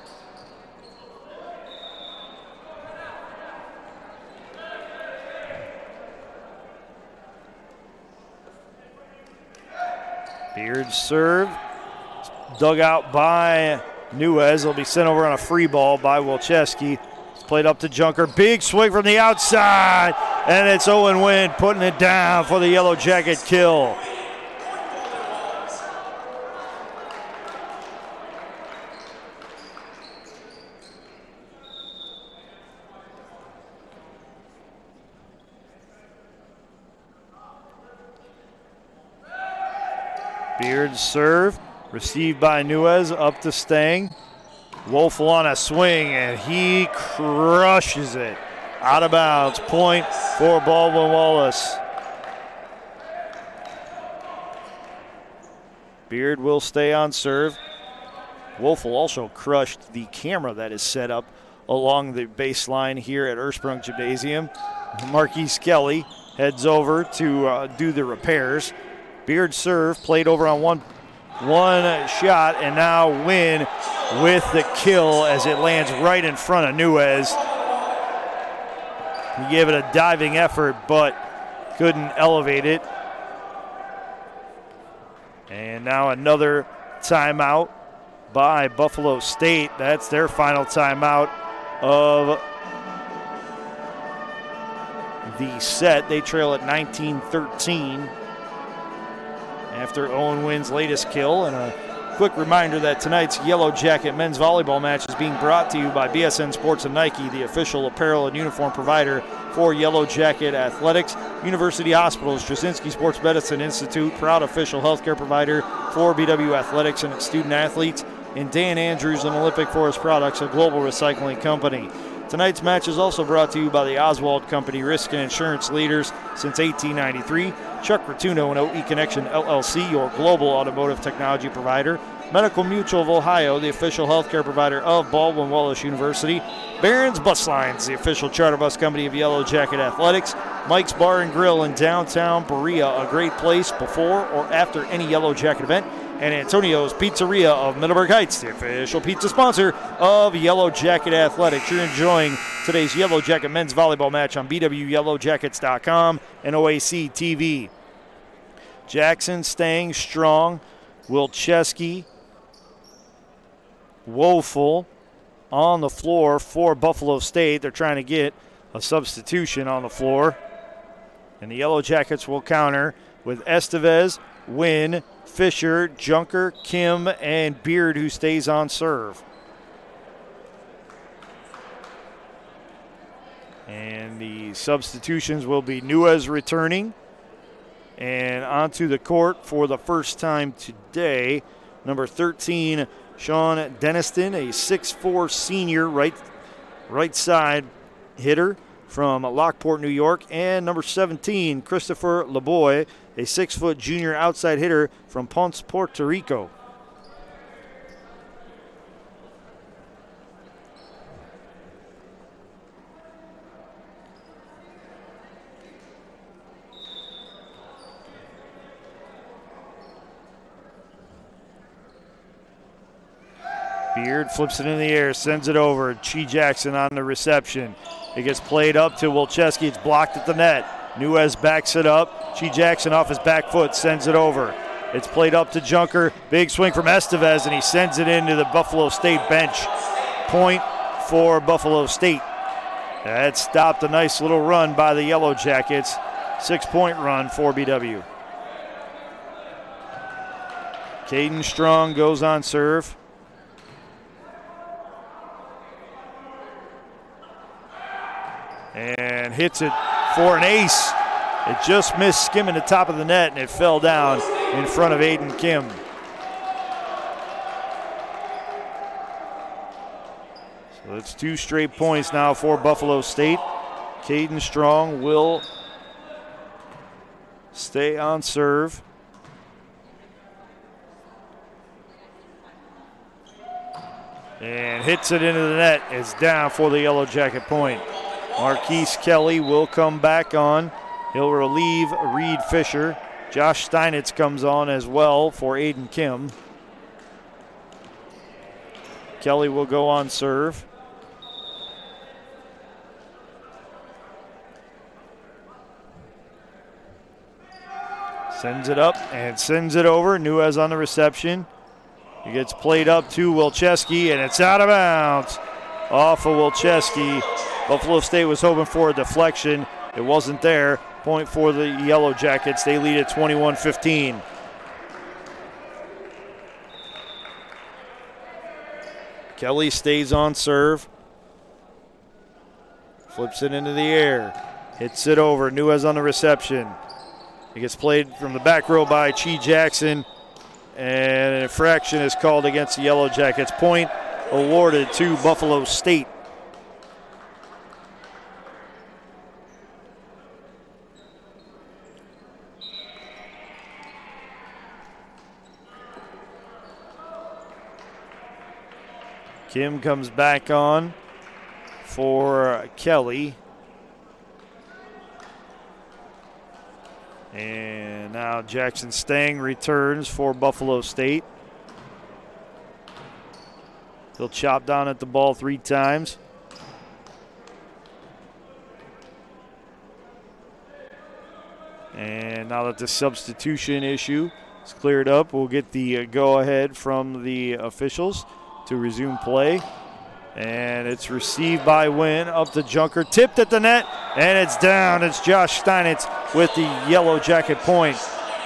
Beard serve, dug out by Nuez. It'll be sent over on a free ball by Wilczewski. It's played up to Junker. Big swing from the outside, and it's Owen Wynn putting it down for the Yellow Jacket kill. Beard's serve, received by Nuez, up to Stang. Woelfel on a swing, and he crushes it. Out of bounds. Point for Baldwin Wallace. Beard will stay on serve. Woelfel also crushed the camera that is set up along the baseline here at Ursprung Gymnasium. Marquise Kelly heads over to do the repairs. Beard serve, played over on one shot, and now Wynn with the kill as it lands right in front of Nuez. He gave it a diving effort, but couldn't elevate it. And now another timeout by Buffalo State. That's their final timeout of the set. They trail at 19-13 after Owen Wynn's latest kill. And a quick reminder that tonight's Yellow Jacket men's volleyball match is being brought to you by BSN Sports and Nike, the official apparel and uniform provider for Yellow Jacket Athletics. University Hospitals, Jasinski Sports Medicine Institute, proud official healthcare provider for BW Athletics and its student athletes. And Dan Andrews and Olympic Forest Products, a global recycling company. Tonight's match is also brought to you by the Oswald Company, risk and insurance leaders since 1893. Chuck Rotuno and OE Connection LLC, your global automotive technology provider. Medical Mutual of Ohio, the official healthcare provider of Baldwin Wallace University. Barron's Bus Lines, the official charter bus company of Yellow Jacket Athletics. Mike's Bar and Grill in downtown Berea, a great place before or after any Yellow Jacket event. And Antonio's Pizzeria of Middleburg Heights, the official pizza sponsor of Yellow Jacket Athletics. You're enjoying today's Yellow Jacket men's volleyball match on BWYellowJackets.com and OAC TV. Jackson staying strong. Wilczewski, Woelfel on the floor for Buffalo State. They're trying to get a substitution on the floor. And the Yellow Jackets will counter with Estevez, Wynn, Fisher, Junker, Kim, and Beard, who stays on serve. And the substitutions will be Nuez returning. And onto the court for the first time today, number 13, Sean Deniston, a 6'4" senior right side hitter from Lockport, New York, and number 17, Christopher Leboy, a 6' junior outside hitter from Ponce, Puerto Rico. Beard flips it in the air, sends it over. Chi Jackson on the reception. It gets played up to Wilczewski. It's blocked at the net. Nuez backs it up. Chi Jackson off his back foot sends it over. It's played up to Junker. Big swing from Estevez, and he sends it into the Buffalo State bench. Point for Buffalo State. That stopped a nice little run by the Yellow Jackets. 6-point run for BW. Caden Strong goes on serve. And hits it for an ace. It just missed skimming the top of the net, and it fell down in front of Aiden Kim. So it's 2 straight points now for Buffalo State. Caden Strong will stay on serve. And hits it into the net. It's down for the Yellow Jacket point. Marquise Kelly will come back on. He'll relieve Reed Fisher. Josh Steinitz comes on as well for Aiden Kim. Kelly will go on serve. Sends it up and sends it over. Nuez on the reception. He gets played up to Wilczewski, and it's out of bounds off of Wilczewski. Buffalo State was hoping for a deflection. It wasn't there. Point for the Yellow Jackets. They lead at 21-15. Kelly stays on serve. Flips it into the air. Hits it over. Nuez on the reception. It gets played from the back row by Chi Jackson. And an infraction is called against the Yellow Jackets. Point awarded to Buffalo State. Kim comes back on for Kelly. And now Jackson Stang returns for Buffalo State. He'll chop down at the ball 3 times. And now that the substitution issue is cleared up, we'll get the go-ahead from the officials to resume play. And it's received by Wynn, up to Junker, tipped at the net, and it's down. It's Josh Steinitz with the Yellow Jacket point.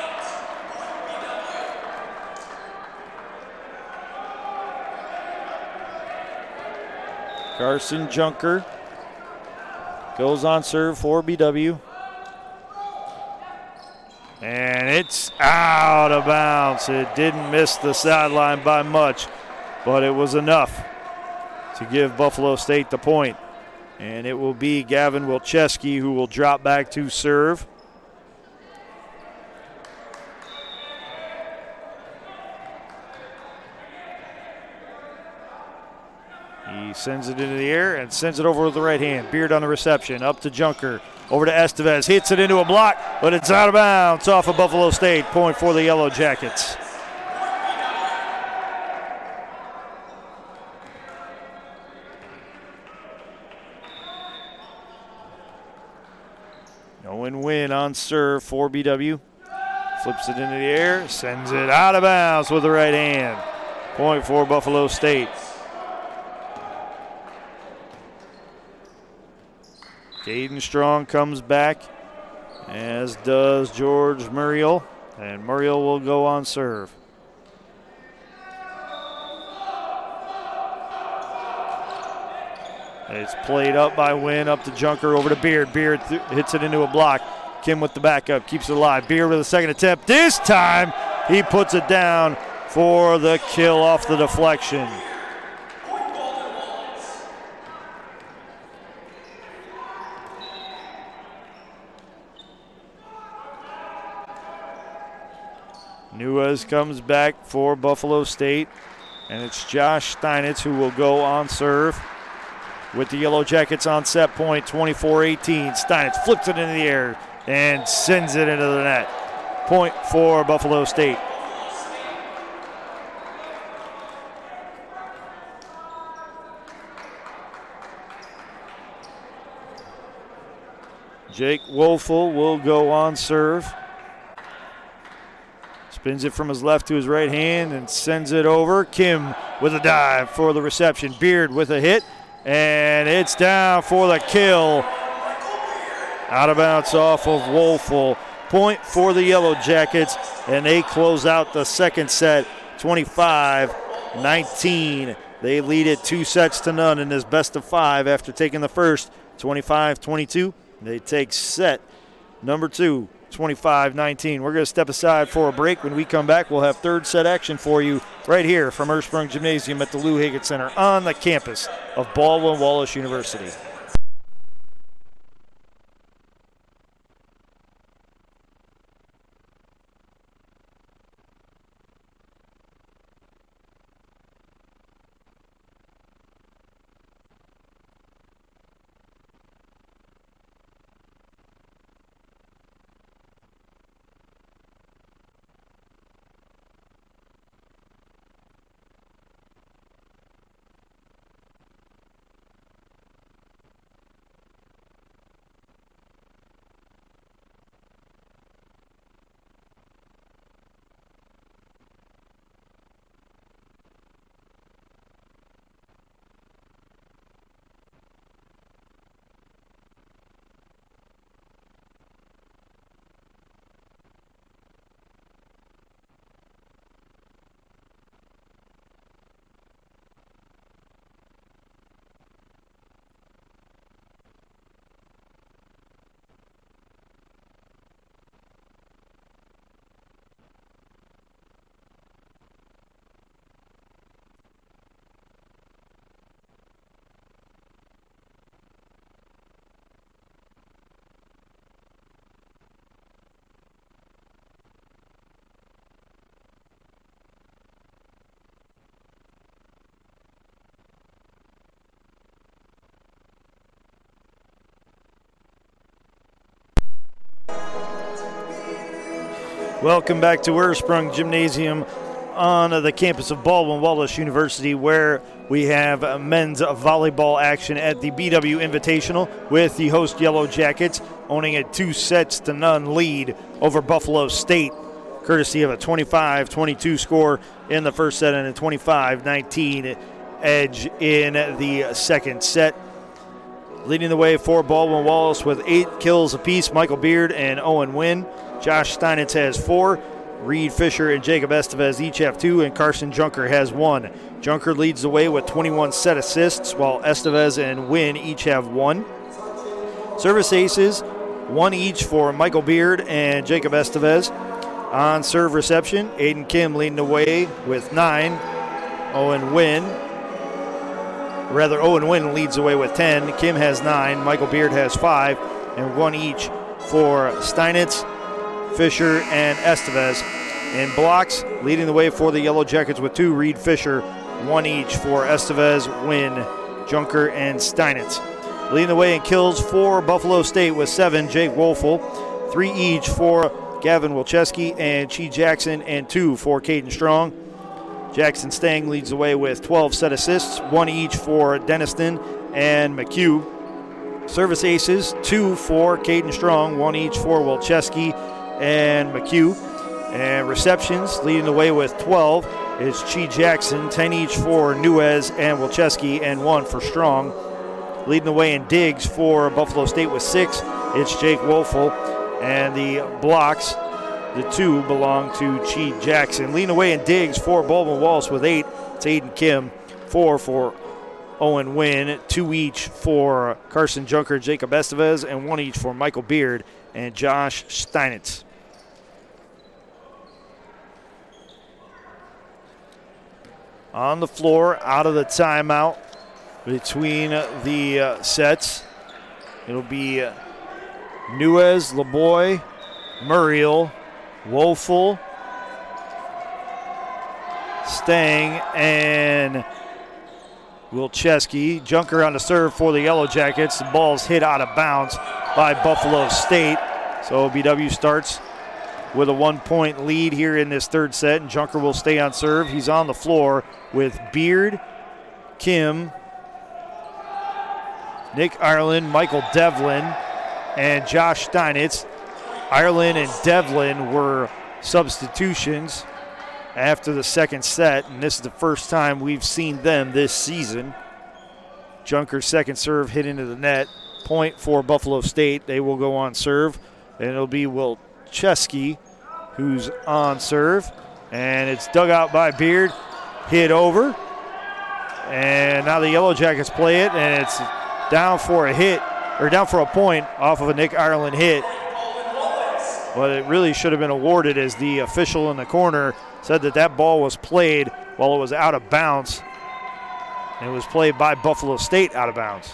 Carson Junker goes on serve for BW. And it's out of bounds. It didn't miss the sideline by much, but it was enough to give Buffalo State the point. And it will be Gavin Wilczewski who will drop back to serve. He sends it into the air and sends it over with the right hand. Beard on the reception, up to Junker, over to Estevez, hits it into a block, but it's out of bounds off of Buffalo State. Point for the Yellow Jackets. Owen Wynn on serve for BW. Flips it into the air, sends it out of bounds with the right hand. Point for Buffalo State. Caden Strong comes back, as does George Muriel, and Muriel will go on serve. It's played up by Wynn, up to Junker, over to Beard. Beard hits it into a block. Kim with the backup, keeps it alive. Beard with a second attempt. This time, he puts it down for the kill off the deflection. Nuez comes back for Buffalo State, and it's Josh Steinitz who will go on serve with the Yellow Jackets on set point, 24-18. Steinitz flips it into the air and sends it into the net. Point for Buffalo State. Jake Woelfel will go on serve. Spins it from his left to his right hand and sends it over. Kim with a dive for the reception. Beard with a hit, and it's down for the kill. Out of bounds off of Woelfel. Point for the Yellow Jackets, and they close out the second set, 25-19. They lead it 2-0 in this best of 5 after taking the first, 25-22. They take set number 2. 25-19. We're going to step aside for a break. When we come back, we'll have third set action for you right here from Ursprung Gymnasium at the Lou Higgins Center on the campus of Baldwin Wallace University. Welcome back to Ursprung Gymnasium on the campus of Baldwin Wallace University, where we have men's volleyball action at the BW Invitational with the host Yellow Jackets owning a 2-0 lead over Buffalo State, courtesy of a 25-22 score in the first set and a 25-19 edge in the second set. Leading the way for Baldwin Wallace with 8 kills apiece, Michael Beard and Owen Wynn. Josh Steinitz has 4. Reed Fisher and Jacob Estevez each have 2, and Carson Junker has 1. Junker leads the way with 21 set assists, while Estevez and Wynn each have 1. Service aces, 1 each for Michael Beard and Jacob Estevez. On serve reception, Aiden Kim leading the way with 9. Owen Wynn leads the way with 10. Kim has 9, Michael Beard has 5, and 1 each for Steinitz, Fisher, and Estevez. In blocks, leading the way for the Yellow Jackets with 2, Reed Fisher, 1 each for Estevez, Wynn, Junker, and Steinitz. Leading the way in kills for Buffalo State with 7, Jake Wolfel, 3 each for Gavin Wilczewski and Chi Jackson, and 2 for Caden Strong. Jackson Stang leads the way with 12 set assists, 1 each for Deniston and McHugh. Service aces, 2 for Caden Strong, 1 each for Wilczewski and McHugh. And receptions, leading the way with 12 is Chi Jackson, 10 each for Nuez and Wilczewski, and 1 for Strong. Leading the way in digs for Buffalo State with 6, it's Jake Wolfel. And the blocks, the 2 belong to Chi Jackson. Leading the way in digs for Baldwin Wallace with 8, it's Aiden Kim, 4 for Owen Wynn, 2 each for Carson Junker, Jacob Estevez, and 1 each for Michael Beard and Josh Steinitz. On the floor, out of the timeout between the sets, it'll be Nuez, LeBoy, Muriel, Wolfel, Stang, and Wilczewski. Junker on the serve for the Yellow Jackets. The ball's hit out of bounds by Buffalo State. So BW starts with a 1-point lead here in this third set, and Junker will stay on serve. He's on the floor with Beard, Kim, Nick Ireland, Michael Devlin, and Josh Steinitz. Ireland and Devlin were substitutions after the second set, and this is the first time we've seen them this season. Junker's second serve hit into the net. Point for Buffalo State. They will go on serve, and it'll be Wilczewski who's on serve, and it's dug out by Beard, hit over, and now the Yellow Jackets play it, and it's down for a hit, or down for a point off of a Nick Ireland hit. But it really should have been awarded, as the official in the corner said that ball was played while it was out of bounds. And it was played by Buffalo State out of bounds.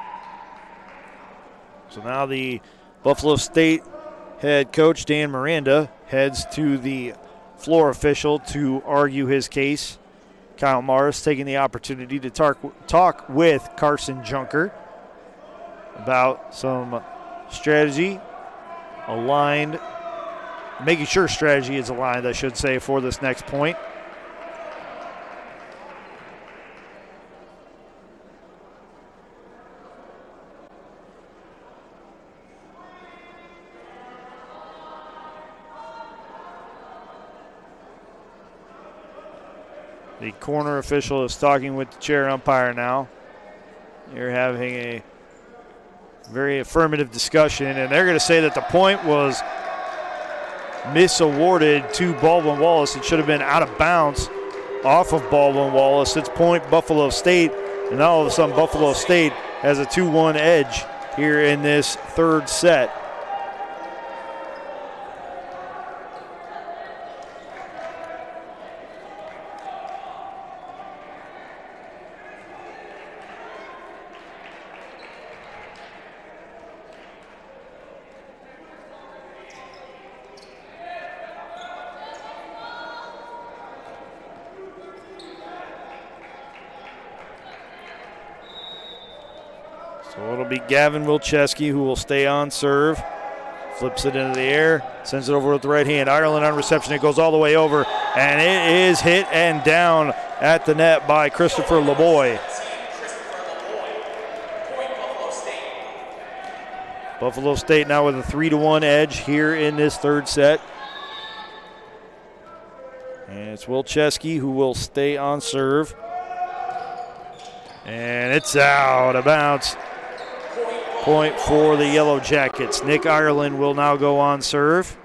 So now the Buffalo State head coach, Dan Miranda, heads to the floor official to argue his case. Kyle Morris taking the opportunity to talk with Carson Junker about some strategy aligned, making sure strategy is aligned, I should say, for this next point. The corner official is talking with the chair umpire now. They're having a very affirmative discussion, and they're going to say that the point was misawarded to Baldwin Wallace. It should have been out of bounds off of Baldwin Wallace. It's point Buffalo State, and now all of a sudden Buffalo State has a 2-1 edge here in this third set. So it'll be Gavin Wilczewski who will stay on serve Flips it into the air, sends it over with the right hand. Ireland on reception, it goes all the way over, and it is hit and down at the net by Christopher LeBoy. Buffalo State now with a 3-1 edge here in this third set. And it's Wilczewski who will stay on serve. And it's out of bounds. Point for the Yellow Jackets. Nick Ireland will now go on serve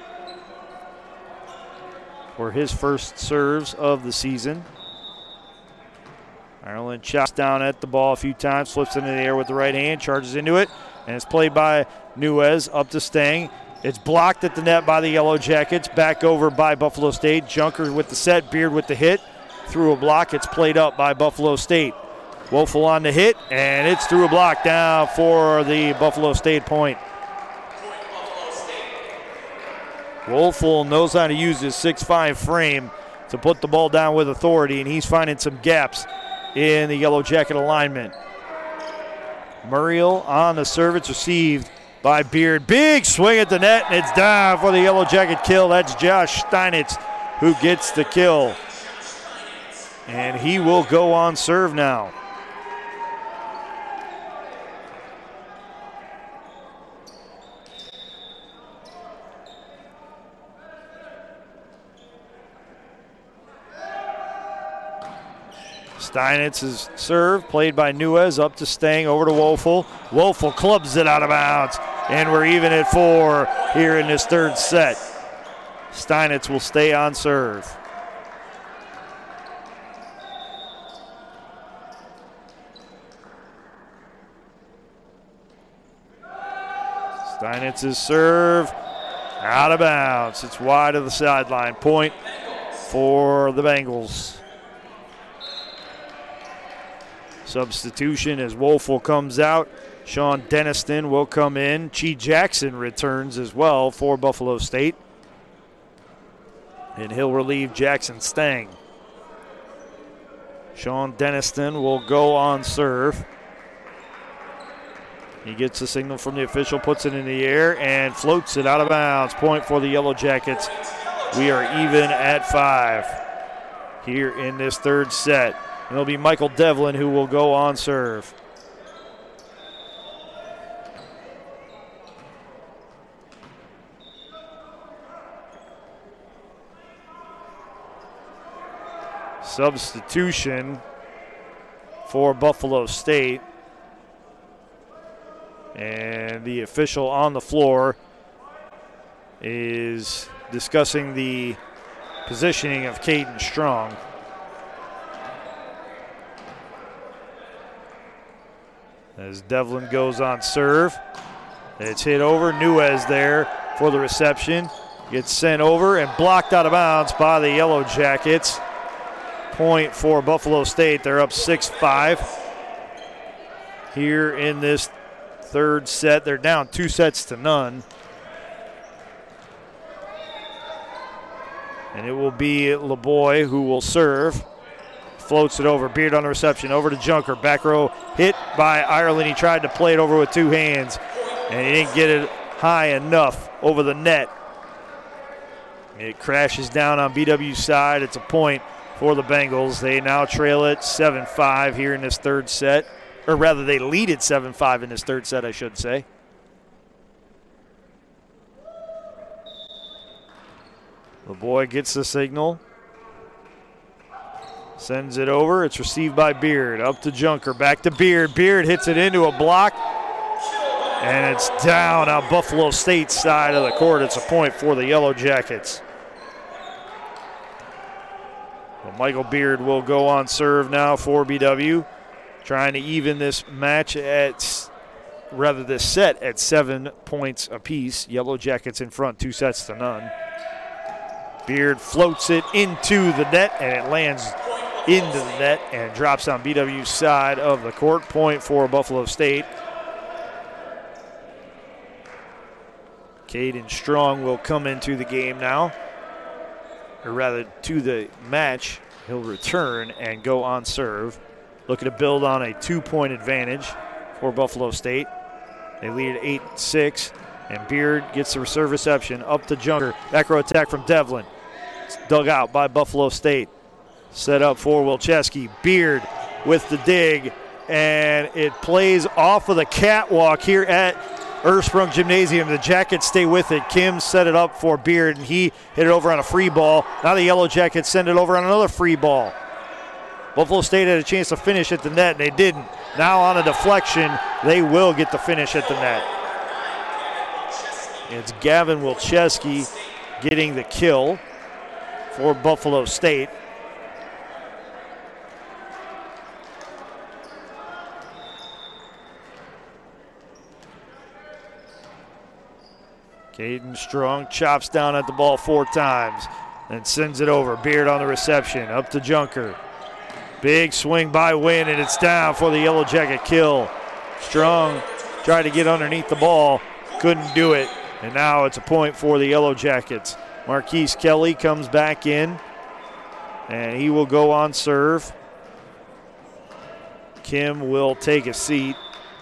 for his first serves of the season. Ireland chops down at the ball a few times, flips it into the air with the right hand, charges into it, and it's played by Nuez up to Stang. It's blocked at the net by the Yellow Jackets, back over by Buffalo State. Junker with the set, Beard with the hit, through a block. It's played up by Buffalo State. Woelfel on the hit, and it's through a block down for the Buffalo State point. Woelfel knows how to use his 6'5" frame to put the ball down with authority, and he's finding some gaps in the Yellow Jacket alignment. Muriel on the serve. It's received by Beard. Big swing at the net, and it's down for the Yellow Jacket kill. That's Josh Steinitz who gets the kill. And he will go on serve now. Steinitz's serve, played by Nuez, up to Stang, over to Woelfel. Woelfel clubs it out of bounds, and we're even at 4 here in this third set. Steinitz will stay on serve. Steinitz's serve, out of bounds. It's wide of the sideline. Point for the Bengals. Substitution as Woelfel comes out. Sean Deniston will come in. Chi Jackson returns as well for Buffalo State. And he'll relieve Jackson Stang. Sean Deniston will go on serve. He gets the signal from the official, puts it in the air, and floats it out of bounds. Point for the Yellow Jackets. We are even at 5 here in this third set. And it'll be Michael Devlin who will go on serve. Substitution for Buffalo State. And the official on the floor is discussing the positioning of Caden Strong. As Devlin goes on serve, it's hit over. Nuez there for the reception. Gets sent over and blocked out of bounds by the Yellow Jackets. Point for Buffalo State. They're up 6-5 here in this third set. They're down 2-0. And it will be LeBoy who will serve. Floats it over. Beard on the reception. Over to Junker. Back row hit by Ireland. He tried to play it over with 2 hands, and he didn't get it high enough over the net. It crashes down on BW's side. It's a point for the Bengals. They now trail it 7-5 here in this third set. Or rather, they lead it 7-5 in this third set, I should say. LeBoy gets the signal. Sends it over. It's received by Beard. Up to Junker. Back to Beard. Beard hits it into a block. And it's down on Buffalo State's side of the court. It's a point for the Yellow Jackets. Well, Michael Beard will go on serve now for BW. Trying to even this match this set at 7 points apiece. Yellow Jackets in front, 2-0. Beard floats it into the net, and it lands into the net and drops on BW's side of the court. Point for Buffalo State. Caden Strong will come into the game now, or rather to the match. He'll return and go on serve. Looking to build on a 2-point advantage for Buffalo State. They lead at 8-6, And Beard gets the serve reception up to Junker. Back row attack from Devlin. It's dug out by Buffalo State. Set up for Wilczewski. Beard with the dig. And it plays off of the catwalk here at Ursprung Gymnasium. The Jackets stay with it. Kim set it up for Beard, and he hit it over on a free ball. Now the Yellow Jackets send it over on another free ball. Buffalo State had a chance to finish at the net, and they didn't. Now on a deflection, they will get the finish at the net. It's Gavin Wilczewski getting the kill for Buffalo State. Caden Strong chops down at the ball 4 times and sends it over. Beard on the reception, up to Junker. Big swing by Wynn, and it's down for the Yellow Jacket kill. Strong tried to get underneath the ball, couldn't do it, and now it's a point for the Yellow Jackets. Marquise Kelly comes back in, and he will go on serve. Kim will take a seat.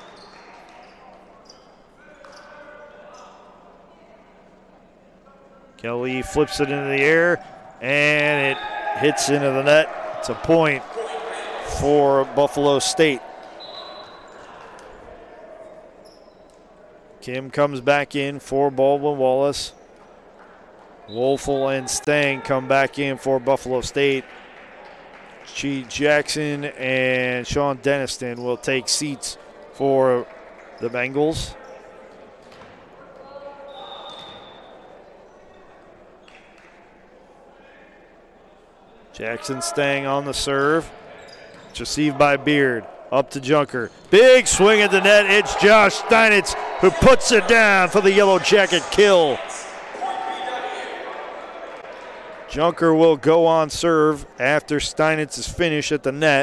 Kelly flips it into the air, and it hits into the net. It's a point for Buffalo State. Kim comes back in for Baldwin Wallace. Wolfel and Stang come back in for Buffalo State. G. Jackson and Sean Deniston will take seats for the Bengals. Jackson Stang on the serve. It's received by Beard. Up to Junker. Big swing at the net. It's Josh Steinitz who puts it down for the Yellow Jacket kill. Junker will go on serve after Steinitz's finish at the net.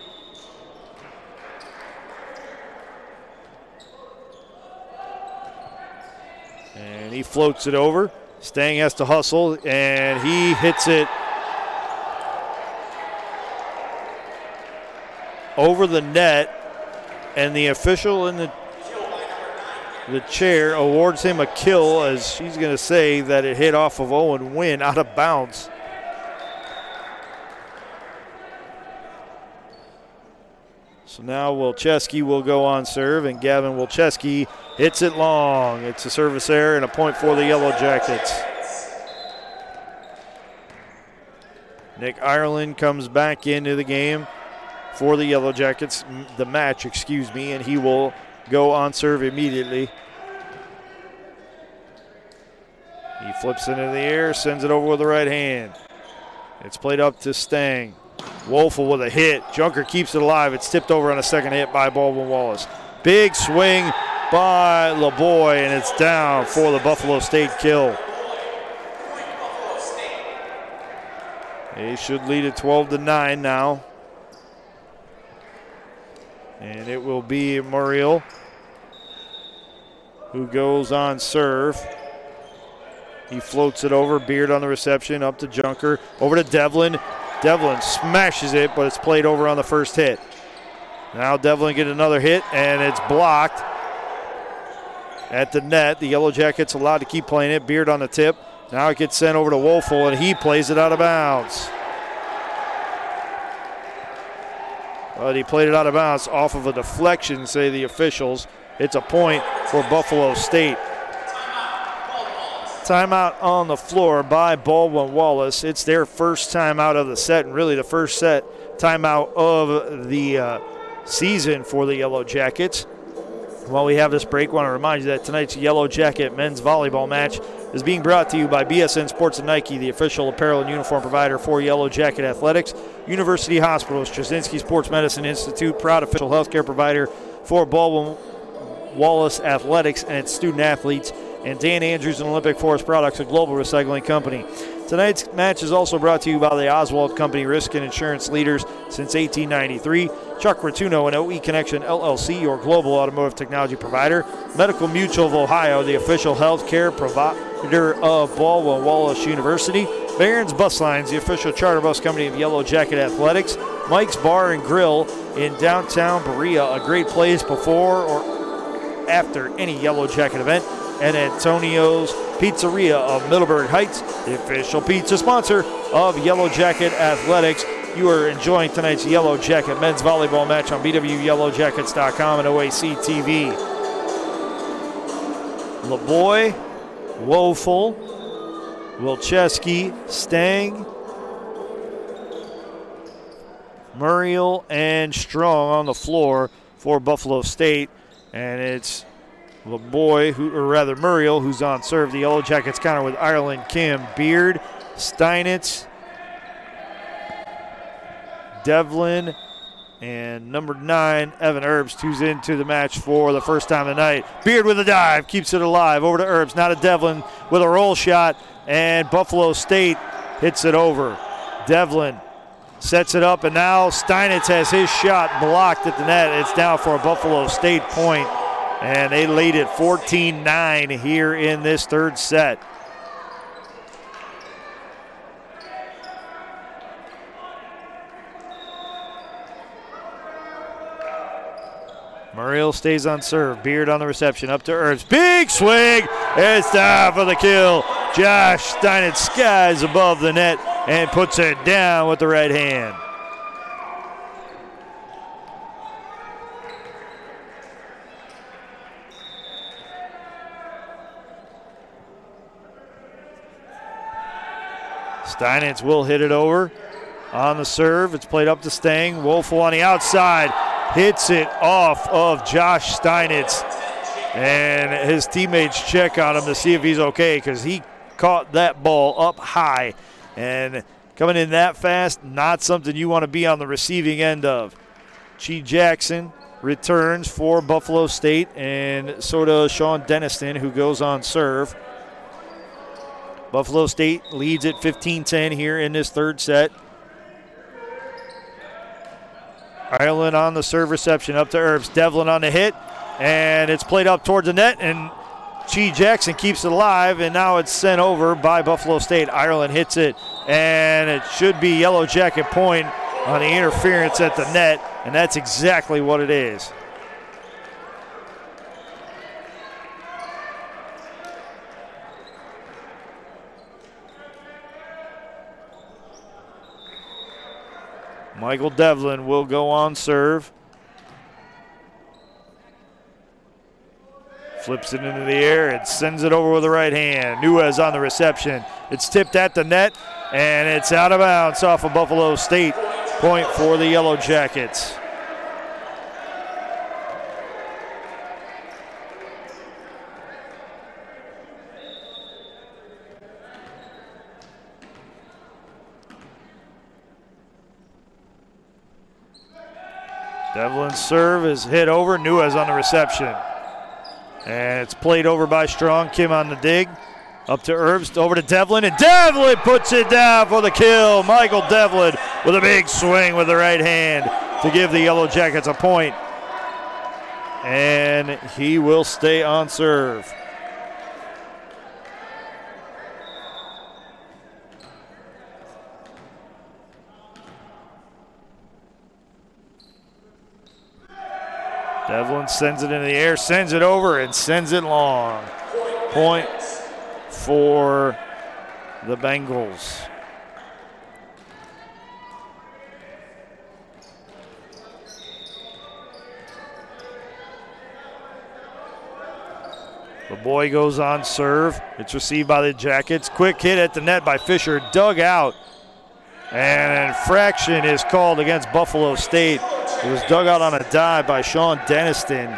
And he floats it over. Stang has to hustle, and he hits it over the net, and the official in the chair awards him a kill, as she's going to say that it hit off of Owen Wynn out of bounds. So now Wilczewski will go on serve, and Gavin Wilczewski hits it long. It's a service error and a point for the Yellow Jackets. Nick Ireland comes back into the game for the Yellow Jackets, the match, excuse me, and he will go on serve immediately. He flips it into the air, sends it over with the right hand. It's played up to Stang. Wolfel with a hit. Junker keeps it alive. It's tipped over on a second hit by Baldwin Wallace. Big swing by LeBoy, and it's down for the Buffalo State kill. They should lead it 12-9 now. And it will be Muriel who goes on serve. He floats it over. Beard on the reception, up to Junker. Over to Devlin. Devlin smashes it, but it's played over on the first hit. Now Devlin get another hit, and it's blocked at the net. The Yellow Jackets allowed to keep playing it. Beard on the tip. Now it gets sent over to Wolfel, and he plays it out of bounds. But he played it out of bounds off of a deflection, say the officials. It's a point for Buffalo State. Timeout on the floor by Baldwin Wallace. It's their first timeout of the set, and really the first set timeout of the season for the Yellow Jackets. While we have this break, I want to remind you that tonight's Yellow Jacket men's volleyball match is being brought to you by BSN Sports and Nike, the official apparel and uniform provider for Yellow Jacket Athletics. University Hospitals, Straczynski Sports Medicine Institute, proud official healthcare provider for Baldwin Wallace Athletics and its student athletes. And Dan Andrews and Olympic Forest Products, a global recycling company. Tonight's match is also brought to you by the Oswald Company, risk and insurance leaders since 1893. Chuck Rotuno and OE Connection LLC, your global automotive technology provider. Medical Mutual of Ohio, the official healthcare provider of Baldwin Wallace University. Barron's Bus Lines, the official charter bus company of Yellow Jacket Athletics. Mike's Bar and Grill in downtown Berea, a great place before or after any Yellow Jacket event. and Antonio's Pizzeria of Middleburg Heights, the official pizza sponsor of Yellow Jacket Athletics. You are enjoying tonight's Yellow Jacket men's volleyball match on BWYellowJackets.com and OAC TV. LeBoy, Woeful, Wilczewski, Stang, Muriel, and Strong on the floor for Buffalo State. And it's LeBoy, Muriel, who's on serve. The Yellow Jackets counter with Ireland, Kim, Beard, Steinitz, Devlin, and number 9, Evan Herbst, who's into the match for the first time tonight. Beard with a dive, keeps it alive. Over to Herbst, now to Devlin with a roll shot, and Buffalo State hits it over. Devlin sets it up, and now Steinitz has his shot blocked at the net. It's down for a Buffalo State point, and they lead it 14-9 here in this third set. Muriel stays on serve. Beard on the reception. Up to Herbst. Big swing. It's down for the kill. Josh Steinitz skies above the net and puts it down with the right hand. Steinitz will hit it over on the serve. It's played up to Stang. Woeful on the outside. Hits it off of Josh Steinitz, and his teammates check on him to see if he's okay because he caught that ball up high, and coming in that fast, not something you want to be on the receiving end of. Chi Jackson returns for Buffalo State, and so does Sean Deniston, who goes on serve. Buffalo State leads at 15-10 here in this third set. Ireland on the serve reception, up to Herbst. Devlin on the hit, and it's played up towards the net, and Chi Jackson keeps it alive, and now it's sent over by Buffalo State. Ireland hits it, and it should be Yellow Jacket point on the interference at the net, and that's exactly what it is. Michael Devlin will go on serve. Flips it into the air and sends it over with the right hand. Nuez on the reception. It's tipped at the net, and it's out of bounds off of Buffalo State. Point for the Yellow Jackets. Devlin's serve is hit over. Nuez on the reception. And it's played over by Strong. Kim on the dig. Up to Herbst. Over to Devlin. And Devlin puts it down for the kill. Michael Devlin with a big swing with the right hand to give the Yellow Jackets a point. And he will stay on serve. Devlin sends it into the air, sends it over, and sends it long. Point for the Bengals. The boy goes on serve. It's received by the Jackets. Quick hit at the net by Fisher, dug out. And an infraction is called against Buffalo State. It was dug out on a dive by Sean Deniston.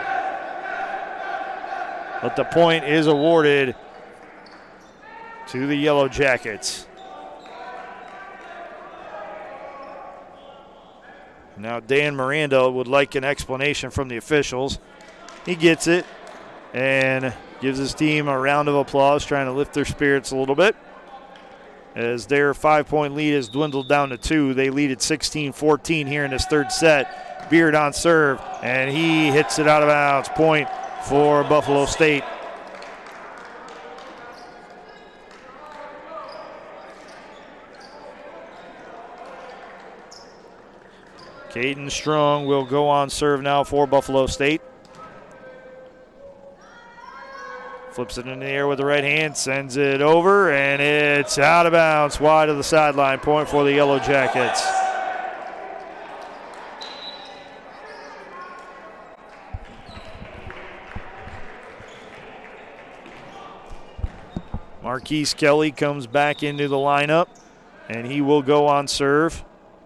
But the point is awarded to the Yellow Jackets. Now Dan Miranda would like an explanation from the officials. He gets it and gives his team a round of applause, trying to lift their spirits a little bit. As their 5-point lead has dwindled down to 2. They lead at 16-14 here in this third set. Beard on serve, and he hits it out of bounds. Point for Buffalo State. Caden Strong will go on serve now for Buffalo State. Flips it in the air with the right hand, sends it over, and it's out of bounds, wide of the sideline. Point for the Yellow Jackets. Marquise Kelly comes back into the lineup, and he will go on serve.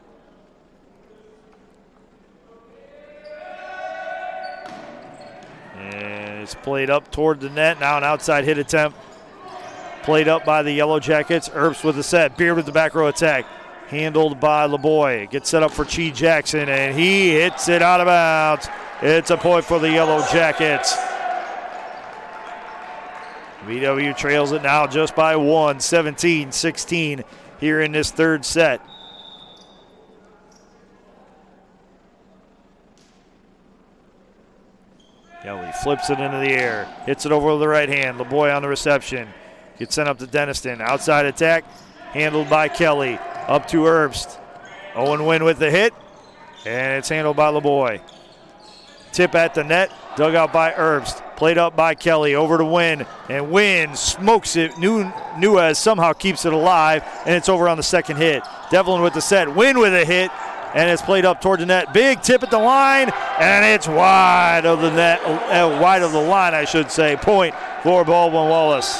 And it's played up toward the net. Now an outside hit attempt. Played up by the Yellow Jackets. Earps with the set. Beard with the back row attack. Handled by LeBoy. Gets set up for Chi Jackson, and he hits it out of bounds. It's a point for the Yellow Jackets. BW trails it now just by one, 17-16 here in this third set. Kelly flips it into the air, hits it over with the right hand. LeBoy on the reception. Gets sent up to Deniston. Outside attack, handled by Kelly. Up to Herbst. Owen Wynn with the hit, and it's handled by LeBoy. Tip at the net, dug out by Herbst. Played up by Kelly, over to Wynn, and Wynn smokes it. Nuez somehow keeps it alive, and it's over on the second hit. Devlin with the set, Wynn with a hit, and it's played up toward the net. Big tip at the line, and it's wide of the net, wide of the line, I should say. Point for Baldwin Wallace.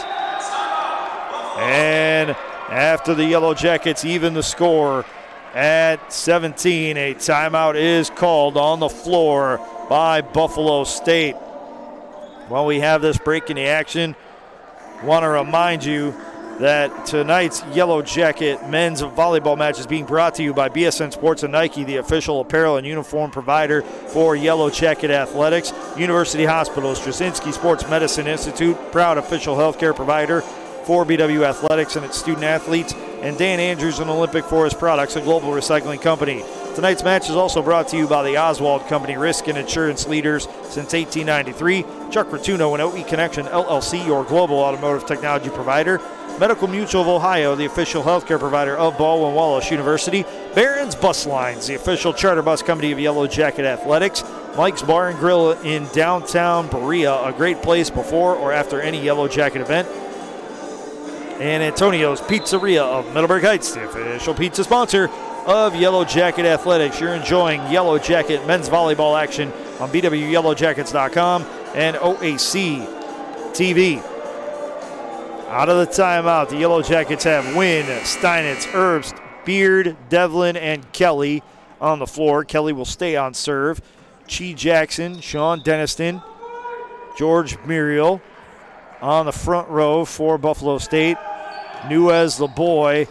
And after the Yellow Jackets even the score at 17, a timeout is called on the floor by Buffalo State. While we have this break in the action, want to remind you that tonight's Yellow Jacket men's volleyball match is being brought to you by BSN Sports and Nike, the official apparel and uniform provider for Yellow Jacket Athletics. University Hospital, Straczynski Sports Medicine Institute, proud official healthcare provider for BW Athletics and its student athletes. And Dan Andrews and Olympic Forest Products, a global recycling company. Tonight's match is also brought to you by the Oswald Company, risk and insurance leaders since 1893. Chuck Rotuno and OE Connection LLC, your global automotive technology provider. Medical Mutual of Ohio, the official healthcare provider of Baldwin Wallace University. Barron's Bus Lines, the official charter bus company of Yellow Jacket Athletics. Mike's Bar and Grill in downtown Berea, a great place before or after any Yellow Jacket event. And Antonio's Pizzeria of Middleburg Heights, the official pizza sponsor of Yellow Jacket Athletics. You're enjoying Yellow Jacket men's volleyball action on BWYellowJackets.com and OAC TV. Out of the timeout, the Yellow Jackets have Wynn, Steinitz, Herbst, Beard, Devlin, and Kelly on the floor. Kelly will stay on serve. Chi Jackson, Sean Deniston, George Muriel on the front row for Buffalo State. Nuez, LeBoy,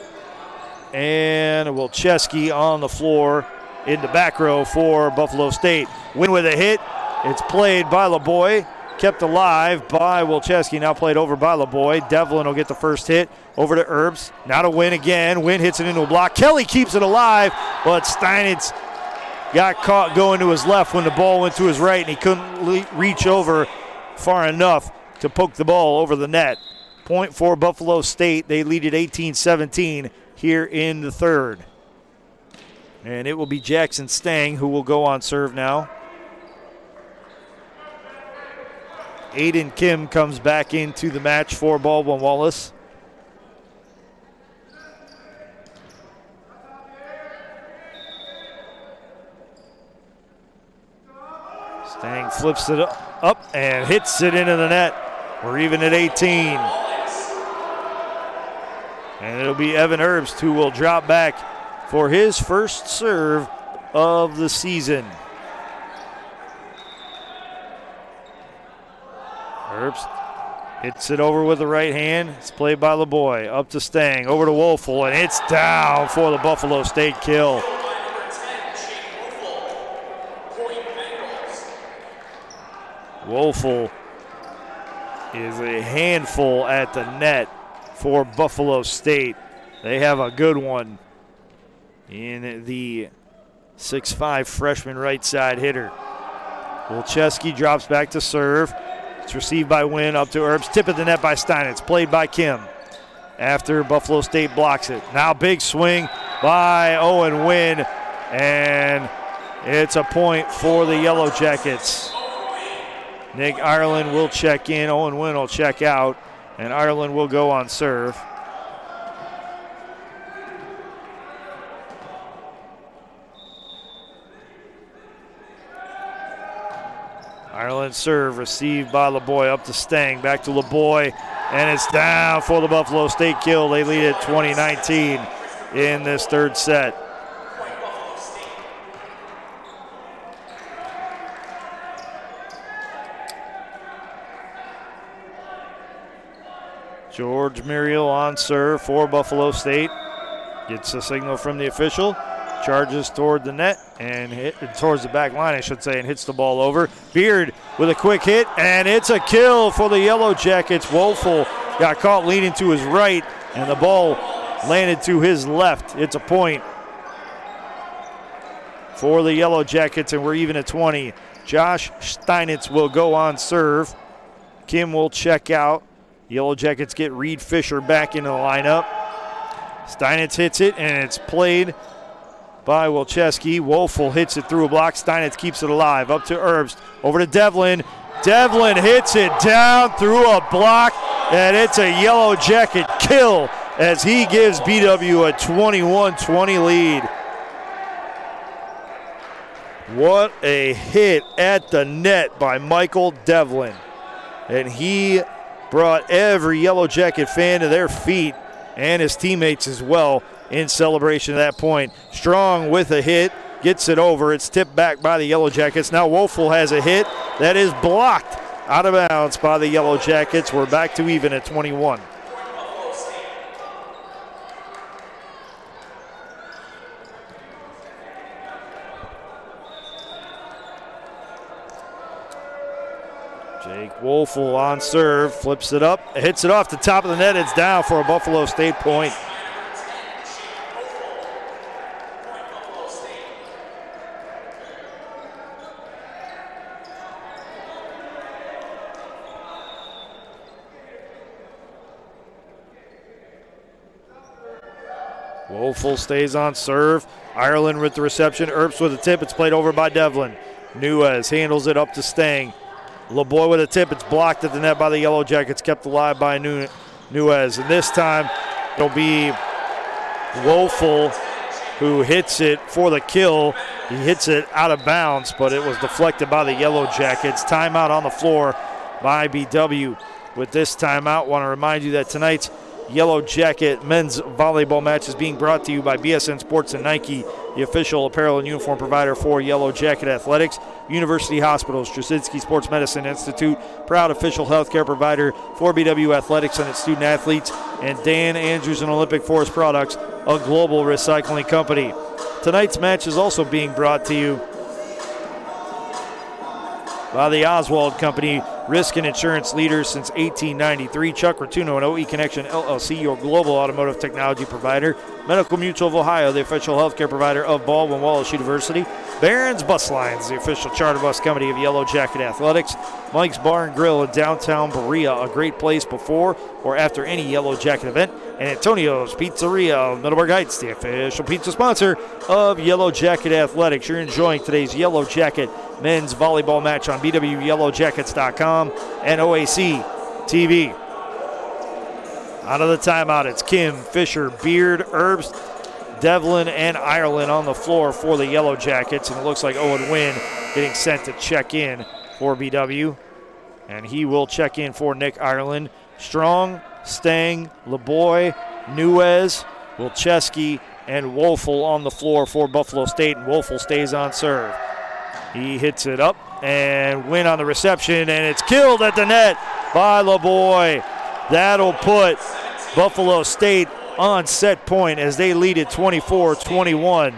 and Wilczewski on the floor in the back row for Buffalo State. Wynn with a hit. It's played by LeBoy. Kept alive by Wilczewski. Now played over by LeBoy. Devlin will get the first hit. Over to Herbst. Now to Wynn again. Wynn hits it into a block. Kelly keeps it alive, but Steinitz got caught going to his left when the ball went to his right, and he couldn't reach over far enough to poke the ball over the net. Point for Buffalo State. They lead at 18-17 here in the third. And it will be Jackson Stang who will go on serve now. Aiden Kim comes back into the match for Baldwin Wallace. Stang flips it up and hits it into the net. We're even at 18. And it'll be Evan Herbst who will drop back for his first serve of the season. Herbst hits it over with the right hand. It's played by LeBoy. Up to Stang, over to Woelfel, and it's down for the Buffalo State kill. Woelfel is a handful at the net for Buffalo State. They have a good one in the 6'5" freshman right side hitter. Wilczewski drops back to serve. It's received by Wynn, up to Herbst. Tip at the net by Steinitz, played by Kim. After Buffalo State blocks it. Now big swing by Owen Wynn, and it's a point for the Yellow Jackets. Nick Ireland will check in. Owen Wynn will check out. And Ireland will go on serve. Ireland serve received by LeBoy up to Stang. Back to LeBoy. And it's down for the Buffalo State kill. They lead at 20-19 in this third set. George Muriel on serve for Buffalo State. Gets a signal from the official. Charges toward the net and towards the back line, I should say, and hits the ball over. Beard with a quick hit, and it's a kill for the Yellow Jackets. Woeful got caught leaning to his right, and the ball landed to his left. It's a point for the Yellow Jackets, and we're even at 20. Josh Steinitz will go on serve. Kim will check out. Yellow Jackets get Reed Fisher back into the lineup. Steinitz hits it, and it's played by Wilczewski. Woeful hits it through a block. Steinitz keeps it alive. Up to Herbst. Over to Devlin. Devlin hits it down through a block, and it's a Yellow Jacket kill as he gives BW a 21-20 lead. What a hit at the net by Michael Devlin. And he brought every Yellow Jacket fan to their feet and his teammates as well in celebration of that point. Strong with a hit, gets it over. It's tipped back by the Yellow Jackets. Now Woeful has a hit that is blocked out of bounds by the Yellow Jackets. We're back to even at 21. Jake Woeful on serve, flips it up, hits it off the top of the net. It's down for a Buffalo State point. Woeful stays on serve. Ireland with the reception. Earps with a tip. It's played over by Devlin. Nuez handles it up to Stang. LeBoy with a tip. It's blocked at the net by the Yellow Jackets. Kept alive by Nuez. And this time it'll be Woeful who hits it for the kill. He hits it out of bounds, but it was deflected by the Yellow Jackets. Timeout on the floor by BW. With this timeout, want to remind you that tonight's Yellow Jacket men's volleyball match is being brought to you by BSN Sports and Nike, the official apparel and uniform provider for Yellow Jacket Athletics. University Hospital, Straczynski Sports Medicine Institute, proud official healthcare provider for BW Athletics and its student athletes, and Dan Andrews and Olympic Forest Products, a global recycling company. Tonight's match is also being brought to you by the Oswald Company, risk and insurance leaders since 1893. Chuck Rotuno and OE Connection LLC, your global automotive technology provider. Medical Mutual of Ohio, the official healthcare provider of Baldwin Wallace University. Barron's Bus Lines, the official charter bus company of Yellow Jacket Athletics. Mike's Bar and Grill in downtown Berea, a great place before or after any Yellow Jacket event. And Antonio's Pizzeria of Middleburg Heights, the official pizza sponsor of Yellow Jacket Athletics. You're enjoying today's Yellow Jacket men's volleyball match on BWYellowJackets.com and OAC TV. Out of the timeout, it's Kim, Fisher, Beard, Herbst, Devlin, and Ireland on the floor for the Yellow Jackets. And it looks like Owen Wynn getting sent to check in for BW. And he will check in for Nick Ireland. Strong, Stang, LeBoy, Nuez, Wilczewski, and Woeful on the floor for Buffalo State. And Woeful stays on serve. He hits it up and Wynn on the reception, and it's killed at the net by LeBoy. That'll put Buffalo State on set point as they lead at 24-21.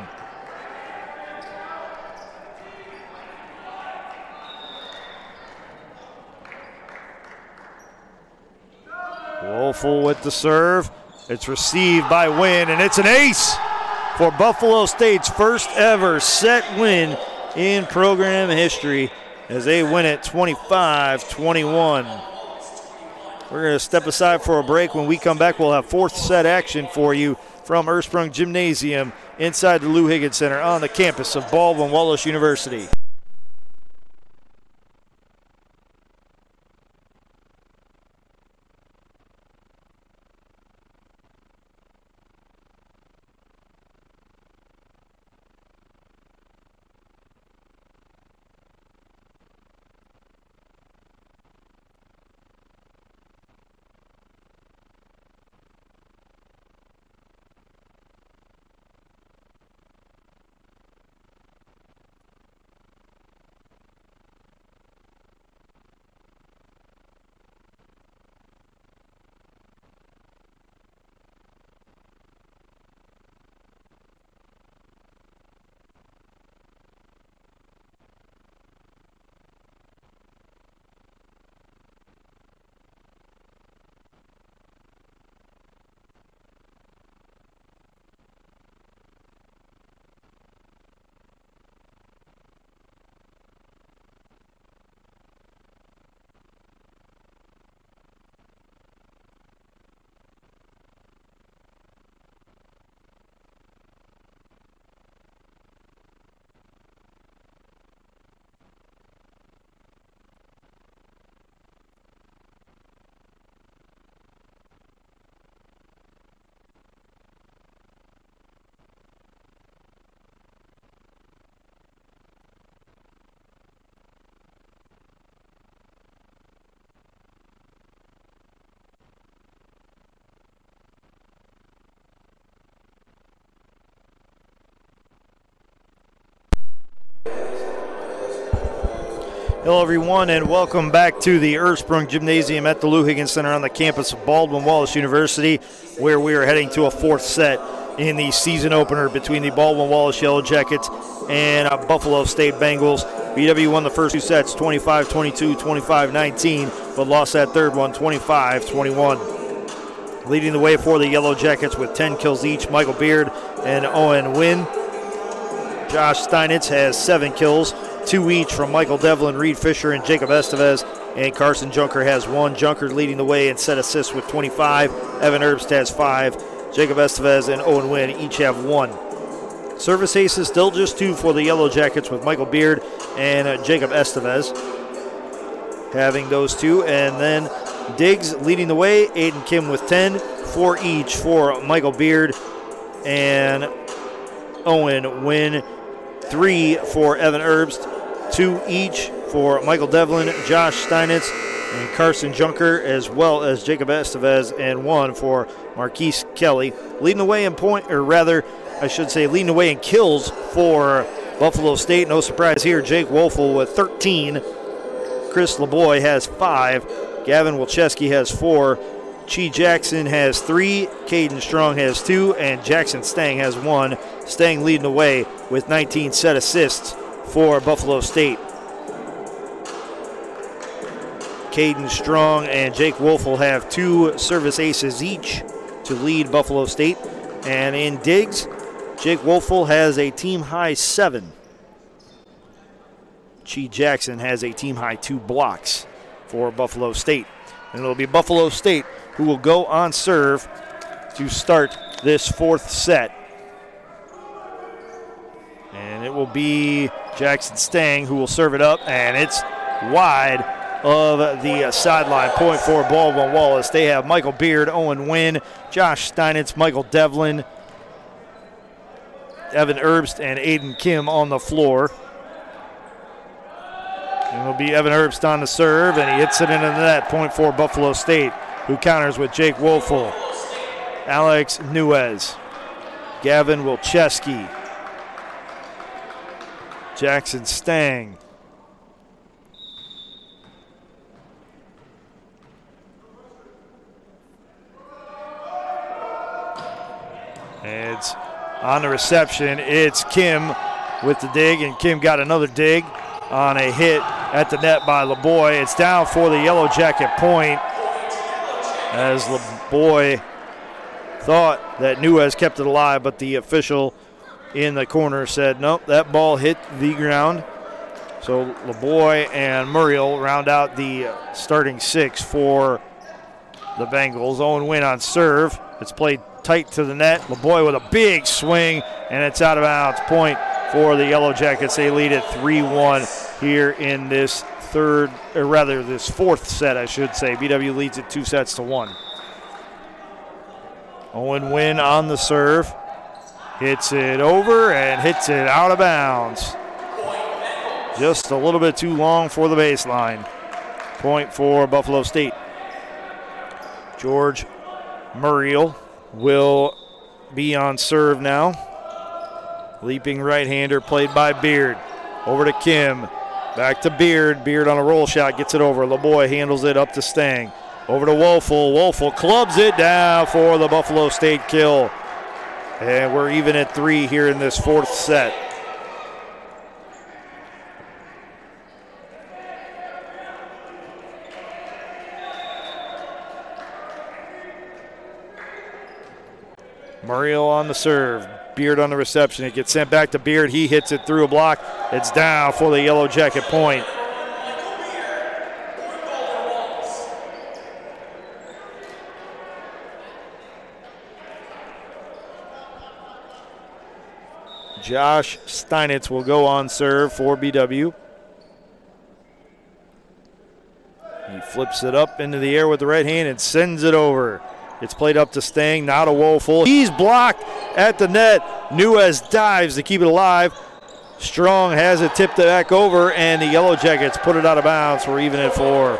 Woeful with the serve. It's received by Wynn, and it's an ace for Buffalo State's first ever set win in program history as they win it 25-21. We're going to step aside for a break. When we come back, we'll have fourth set action for you from Ursprung Gymnasium inside the Lou Higgins Center on the campus of Baldwin Wallace University. Hello everyone and welcome back to the Ursprung Gymnasium at the Lou Higgins Center on the campus of Baldwin Wallace University, where we are heading to a fourth set in the season opener between the Baldwin Wallace Yellow Jackets and Buffalo State Bengals. BW won the first two sets 25-22, 25-19, but lost that third one 25-21. Leading the way for the Yellow Jackets with 10 kills each, Michael Beard and Owen Wynn. Josh Steinitz has 7 kills, 2 each from Michael Devlin, Reed Fisher, and Jacob Estevez, and Carson Junker has 1. Junker leading the way in set assists with 25. Evan Herbst has 5. Jacob Estevez and Owen Wynn each have 1. Service aces still just 2 for the Yellow Jackets with Michael Beard and Jacob Estevez having those 2. And then Diggs leading the way, Aiden Kim with 10, 4 each for Michael Beard and Owen Wynn, 3 for Evan Herbst, 2 each for Michael Devlin, Josh Steinitz, and Carson Junker, as well as Jacob Estevez, and 1 for Marquise Kelly. Leading the way in leading the way in kills for Buffalo State. No surprise here, Jake Wolfel with 13. Chris LeBoy has 5. Gavin Wilczewski has 4. Chi Jackson has 3. Caden Strong has 2. And Jackson Stang has 1. Stang leading the way with 19 set assists for Buffalo State. Caden Strong and Jake Wolfel have 2 service aces each to lead Buffalo State. And in digs, Jake Wolfel has a team-high 7. Chi Jackson has a team-high 2 blocks for Buffalo State. And it'll be Buffalo State who will go on serve to start this fourth set. And it will be Jackson Stang who will serve it up, and it's wide of the sideline. Point for Baldwin Wallace. They have Michael Beard, Owen Wynn, Josh Steinitz, Michael Devlin, Evan Herbst, and Aiden Kim on the floor. And it'll be Evan Herbst on the serve, and he hits it into the net. Point for Buffalo State, who counters with Jake Wolfel, Alex Nuez, Gavin Wilczewski, Jackson Stang, and it's on the reception. It's Kim with the dig, and Kim got another dig on a hit at the net by LeBoy. It's down for the Yellow Jacket point, as LeBoy thought that Nuez kept it alive, but the official in the corner said, nope, that ball hit the ground. So LeBoy and Muriel round out the starting 6 for the Bengals. Owen Wynn on serve. It's played tight to the net. LeBoy with a big swing, and it's out of bounds. Point for the Yellow Jackets. They lead it 3-1 here in this fourth set, I should say. BW leads it 2-1. Owen Wynn on the serve. Hits it over and hits it out of bounds. Just a little bit too long for the baseline. Point for Buffalo State. George Muriel will be on serve now. Leaping right-hander played by Beard. Over to Kim. Back to Beard. Beard on a roll shot. Gets it over. LeBoy handles it up to Stang. Over to Wolfel. Wolfel clubs it down for the Buffalo State kill. And we're even at 3 here in this fourth set. Muriel on the serve. Beard on the reception. It gets sent back to Beard. He hits it through a block. It's down for the Yellow Jacket point. Josh Steinitz will go on serve for BW. He flips it up into the air with the right hand and sends it over. It's played up to Stang, now to Wolfel. He's blocked at the net. Nuez dives to keep it alive. Strong has it tipped back over, and the Yellow Jackets put it out of bounds. We're even at 4.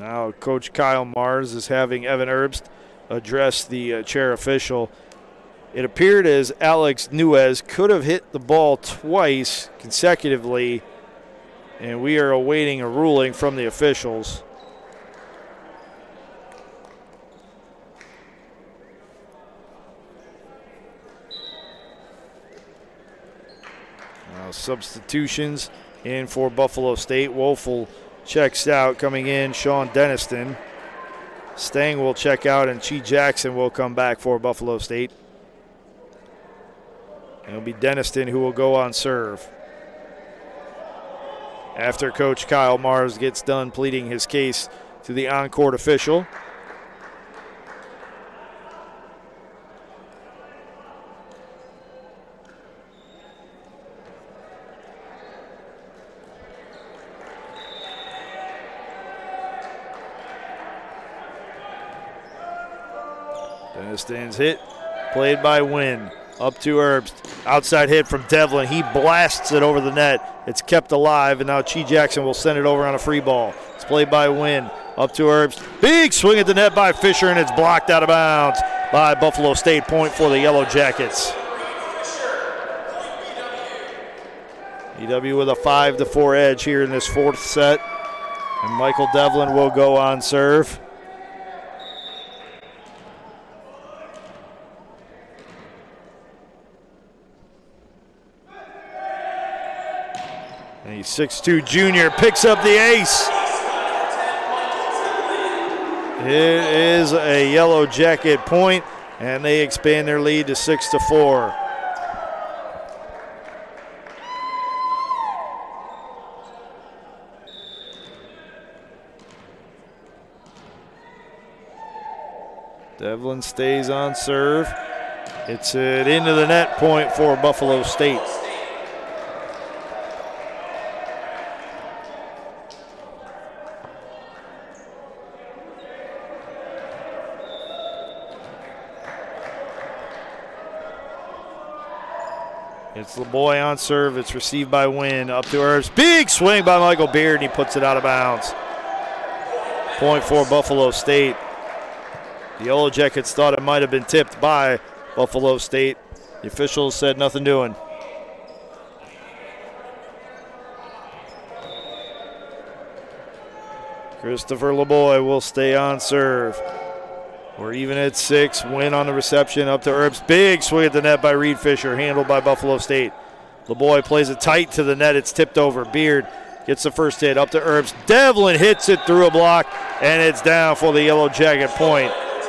Now Coach Kyle Mars is having Evan Herbst address the chair official. It appeared as Alex Nuez could have hit the ball twice consecutively, and we are awaiting a ruling from the officials. Now substitutions in for Buffalo State. Woeful checks out. Coming in, Sean Deniston. Stang will check out, and Chi Jackson will come back for Buffalo State. It'll be Deniston who will go on serve. After Coach Kyle Mars gets done pleading his case to the on-court official. Deniston's hit, played by Wynn. Up to Herbst. Outside hit from Devlin. He blasts it over the net. It's kept alive, and now Chi Jackson will send it over on a free ball. It's played by Wynn. Up to Herbst. Big swing at the net by Fisher, and it's blocked out of bounds by Buffalo State. Point for the Yellow Jackets. BW with a 5-4 edge here in this fourth set. And Michael Devlin will go on serve. And he's 6'2" junior, picks up the ace. It is a Yellow Jacket point, and they expand their lead to 6-4. Devlin stays on serve. It's an into the net point for Buffalo State. It's LeBoy on serve. It's received by Wynn. Up to Herbst. Big swing by Michael Beard, and he puts it out of bounds. Point for Buffalo State. The Yellow Jackets thought it might have been tipped by Buffalo State. The officials said nothing doing. Christopher LeBoy will stay on serve. We're even at 6. Win on the reception. Up to Herbst. Big swing at the net by Reed Fisher, handled by Buffalo State. LeBoy plays it tight to the net. It's tipped over. Beard gets the first hit. Up to Herbst. Devlin hits it through a block, and it's down for the Yellow Jacket point.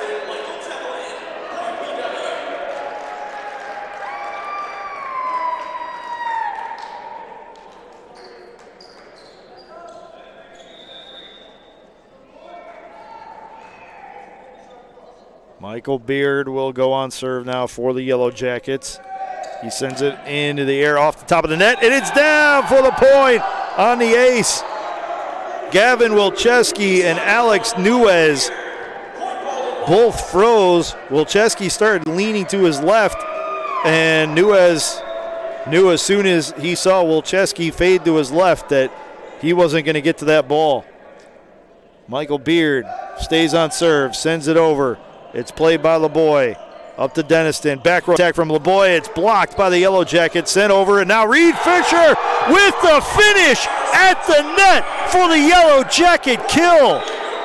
Michael Beard will go on serve now for the Yellow Jackets. He sends it into the air off the top of the net, and it's down for the point on the ace. Gavin Wilczewski and Alex Nuez both froze. Wilczewski started leaning to his left, and Nuez knew as soon as he saw Wilczewski fade to his left that he wasn't going to get to that ball. Michael Beard stays on serve, sends it over. It's played by LeBoy. Up to Deniston. Back row attack from LeBoy. It's blocked by the Yellow Jackets. Sent over, and now Reed Fisher with the finish at the net for the Yellow Jacket kill.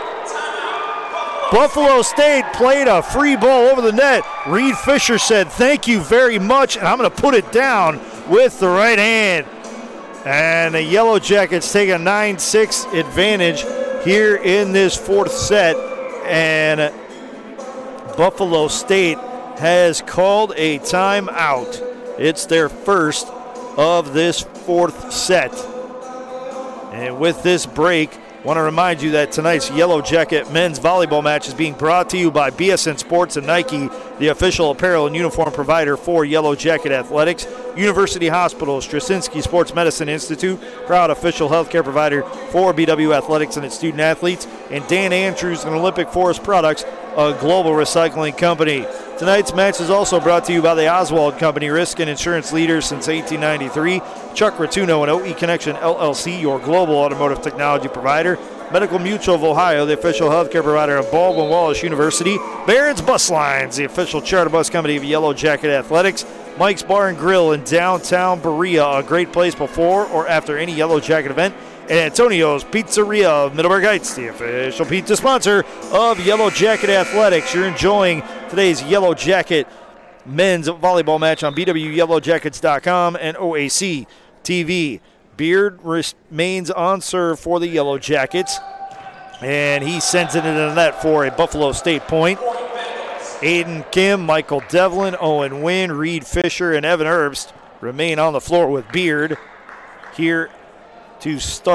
Buffalo State played a free ball over the net. Reed Fisher said, "Thank you very much, and I'm going to put it down with the right hand." And the Yellow Jackets take a 9-6 advantage here in this fourth set. And Buffalo State has called a timeout. It's their first of this fourth set. And with this break, I want to remind you that tonight's Yellow Jacket men's volleyball match is being brought to you by BSN Sports and Nike, the official apparel and uniform provider for Yellow Jacket Athletics. University Hospital, Straczynski Sports Medicine Institute, proud official healthcare provider for BW Athletics and its student athletes. And Dan Andrews and Olympic Forest Products, a global recycling company. Tonight's match is also brought to you by the Oswald Company, risk and insurance leaders since 1893. Chuck Rotuno and OE Connection LLC, your global automotive technology provider. Medical Mutual of Ohio, the official healthcare provider of Baldwin Wallace University. Barrett's Bus Lines, the official charter bus company of Yellow Jacket Athletics. Mike's Bar and Grill in downtown Berea, a great place before or after any Yellow Jacket event. And Antonio's Pizzeria of Middleburg Heights, the official pizza sponsor of Yellow Jacket Athletics. You're enjoying today's Yellow Jacket men's volleyball match on BWYellowJackets.com and OAC TV. Beard remains on serve for the Yellow Jackets, and he sends it into the net for a Buffalo State point. Aiden Kim, Michael Devlin, Owen Wynn, Reed Fisher, and Evan Herbst remain on the floor with Beard here to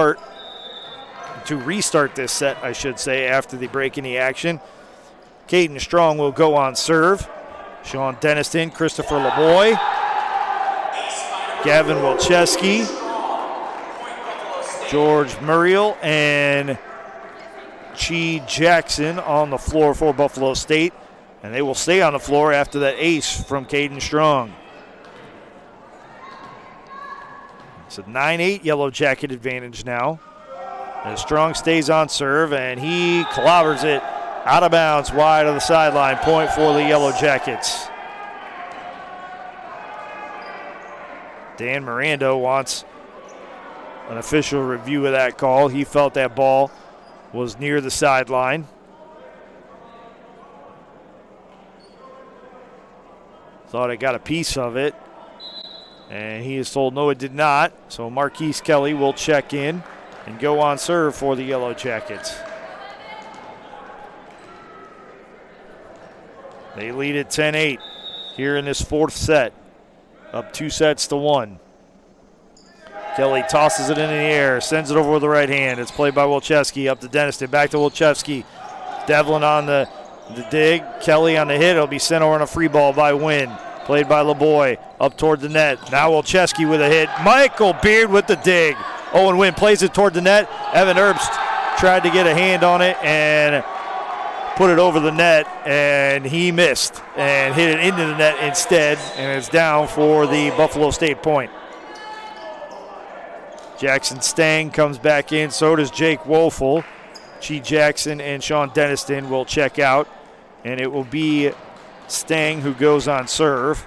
restart this set, I should say, after the break in the action. Caden Strong will go on serve. Sean Deniston, Christopher LeBoy, Gavin Wilczewski, George Muriel, and Chi Jackson on the floor for Buffalo State. And they will stay on the floor after that ace from Caden Strong. It's a 9-8 Yellow Jacket advantage now. And Strong stays on serve, and he clobbers it out of bounds wide of the sideline. Point for the Yellow Jackets. Dan Miranda wants an official review of that call. He felt that ball was near the sideline. Thought it got a piece of it, and he is told no, it did not. So Marquise Kelly will check in and go on serve for the Yellow Jackets. They lead at 10-8 here in this fourth set, up 2-1. Kelly tosses it into the air, sends it over with the right hand. It's played by Wilczewski, up to Deniston, back to Wilczewski. Devlin on the dig, Kelly on the hit. It'll be sent over on a free ball by Wynn. Played by LeBoy, up toward the net. Now Wilczewski with a hit. Michael Beard with the dig. Owen Wynn plays it toward the net. Evan Herbst tried to get a hand on it and put it over the net, and he missed and hit it into the net instead, and it's down for the Buffalo State point. Jackson Stang comes back in, so does Jake Woelfel. Chi Jackson and Sean Deniston will check out, and it will be Stang who goes on serve.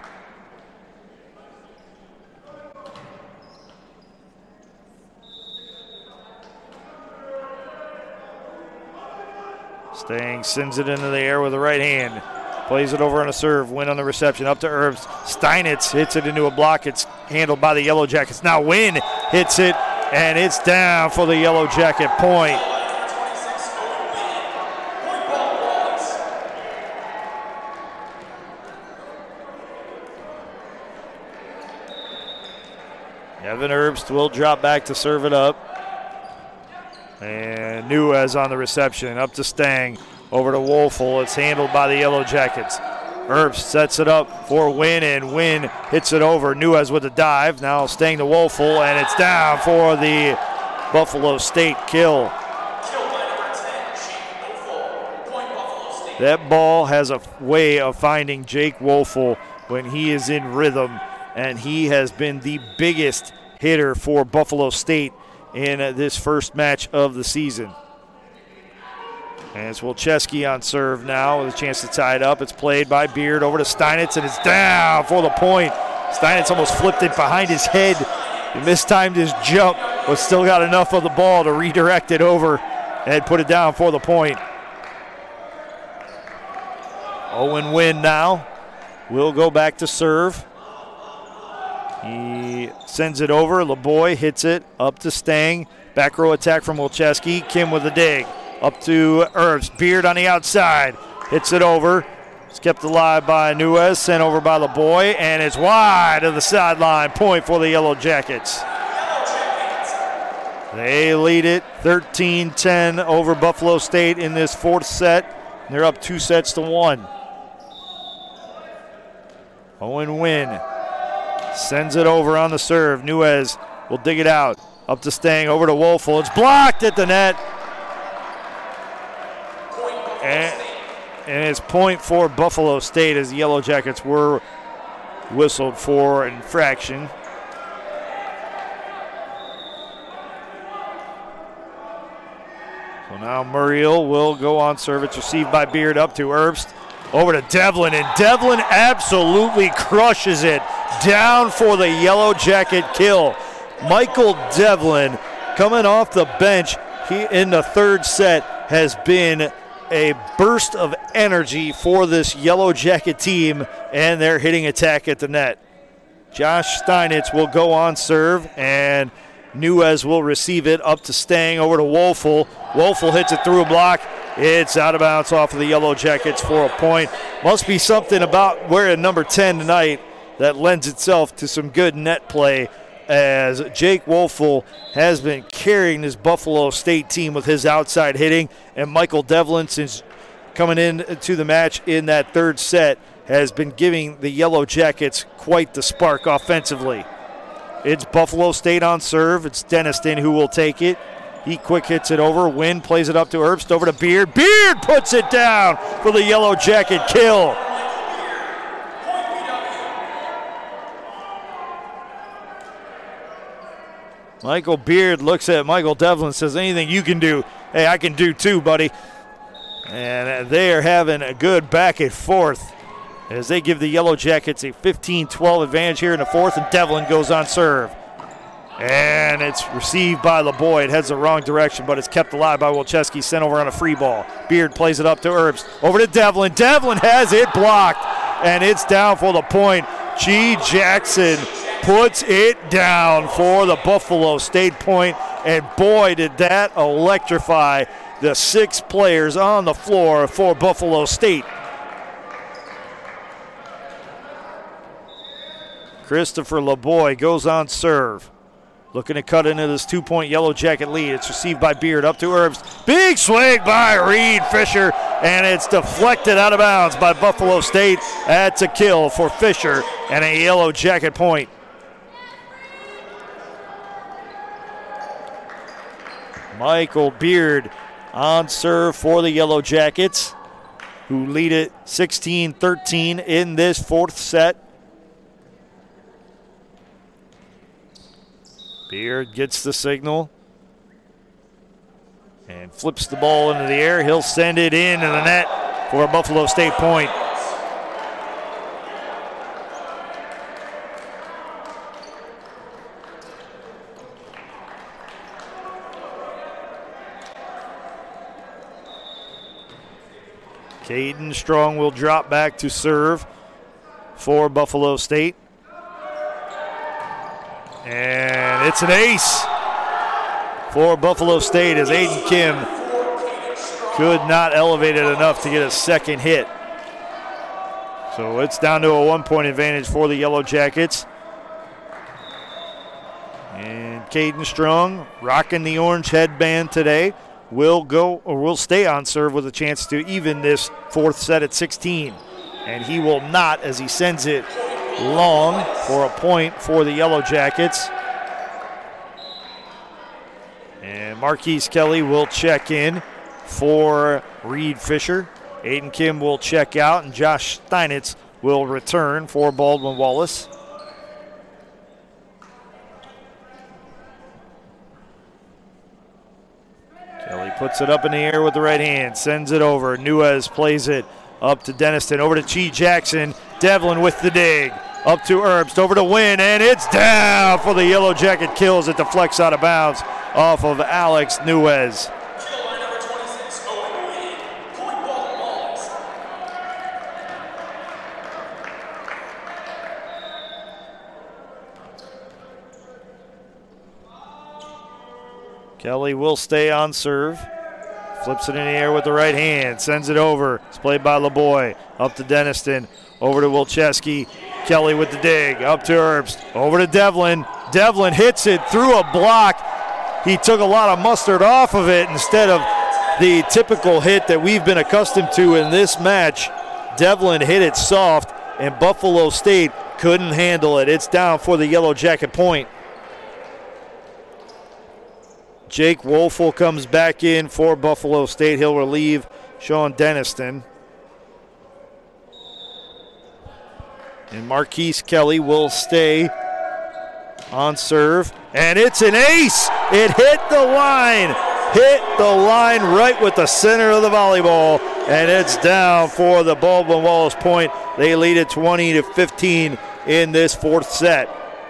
Stang sends it into the air with the right hand. Plays it over on a serve. Win on the reception. Up to Herbst. Steinitz hits it into a block. It's handled by the Yellow Jackets. Now Wynn hits it, and it's down for the Yellow Jacket point. Evan Herbst will drop back to serve it up. And Nuez on the reception. Up to Stang. Over to Woelfel. It's handled by the Yellow Jackets. Herbst sets it up for Wynn, and Wynn hits it over. Nuez with a dive. Now Stang to Woelfel, and it's down for the Buffalo State kill. That ball has a way of finding Jake Woelfel when he is in rhythm, and he has been the biggest hitter for Buffalo State in this first match of the season. And it's Wilczewski on serve now with a chance to tie it up. It's played by Beard over to Steinitz, and it's down for the point. Steinitz almost flipped it behind his head. He mistimed his jump, but still got enough of the ball to redirect it over and put it down for the point. Owen Wynn now will go back to serve. He sends it over. LeBoy hits it up to Stang. Back row attack from Wilczewski. Kim with the dig. Up to Herbst. Beard on the outside. Hits it over. It's kept alive by Nuez. Sent over by LeBoy. And it's wide of the sideline. Point for the Yellow Jackets. They lead it 13-10 over Buffalo State in this fourth set. They're up 2-1. Owen Wynn sends it over on the serve. Nuez will dig it out. Up to Stang, over to Woelfel. It's blocked at the net. And it's point for Buffalo State as the Yellow Jackets were whistled for infraction. So now Muriel will go on serve. It's received by Beard up to Herbst. Over to Devlin, and Devlin absolutely crushes it down for the Yellow Jacket kill. Michael Devlin, coming off the bench in the third set, has been a burst of energy for this Yellow Jacket team, and they're hitting attack at the net. Josh Steinitz will go on serve, and Nuez will receive it up to Stang, over to Wolfel. Wolfel hits it through a block. It's out of bounds off of the Yellow Jackets for a point. Must be something about wearing number 10 tonight that lends itself to some good net play, as Jake Wolfel has been carrying this Buffalo State team with his outside hitting, and Michael Devlin, since coming into the match in that third set, has been giving the Yellow Jackets quite the spark offensively. It's Buffalo State on serve. It's Deniston who will take it. He quick hits it over. Wynn plays it up to Herbst, over to Beard. Beard puts it down for the Yellow Jacket kill. Michael Beard looks at Michael Devlin, says, anything you can do, hey, I can do too, buddy. And they are having a good back and forth as they give the Yellow Jackets a 15-12 advantage here in the fourth, and Devlin goes on serve. And it's received by LeBoy. It heads the wrong direction, but it's kept alive by Wilczewski, sent over on a free ball. Beard plays it up to Herbst. Over to Devlin. Devlin has it blocked, and it's down for the point. G. Jackson puts it down for the Buffalo State point, and boy, did that electrify the 6 players on the floor for Buffalo State. Christopher LeBoy goes on serve. Looking to cut into this 2-point Yellow Jacket lead. It's received by Beard up to Herbst. Big swing by Reed Fisher, and it's deflected out of bounds by Buffalo State. That's a kill for Fisher and a Yellow Jacket point. Michael Beard on serve for the Yellow Jackets, who lead it 16-13 in this fourth set. Beard gets the signal and flips the ball into the air. He'll send it into the net for a Buffalo State point. Caden Strong will drop back to serve for Buffalo State. And it's an ace for Buffalo State, as Aiden Kim could not elevate it enough to get a second hit. So it's down to a 1-point advantage for the Yellow Jackets. And Caden Strong, rocking the orange headband today, will stay on serve with a chance to even this fourth set at 16. And he will not, as he sends it long for a point for the Yellow Jackets. And Marquise Kelly will check in for Reed Fisher. Aiden Kim will check out, and Josh Steinitz will return for Baldwin Wallace. Kelly puts it up in the air with the right hand, sends it over. Nuez plays it up to Deniston, over to G. Jackson. Devlin with the dig. Up to Herbst, over to Wynn, and it's down for the Yellow Jacket kills. It deflects out of bounds off of Alex Nuez. Kelly will stay on serve. Flips it in the air with the right hand, sends it over. It's played by LeBoy. Up to Deniston, over to Wilczewski. Kelly with the dig, up to Herbst, over to Devlin. Devlin hits it through a block. He took a lot of mustard off of it instead of the typical hit that we've been accustomed to in this match. Devlin hit it soft, and Buffalo State couldn't handle it. It's down for the Yellow Jacket point. Jake Wolfel comes back in for Buffalo State. He'll relieve Sean Deniston. And Marquise Kelly will stay on serve. And it's an ace. It hit the line. hit the line right with the center of the volleyball, and it's down for the Baldwin Wallace point. They lead it 20-15 in this fourth set.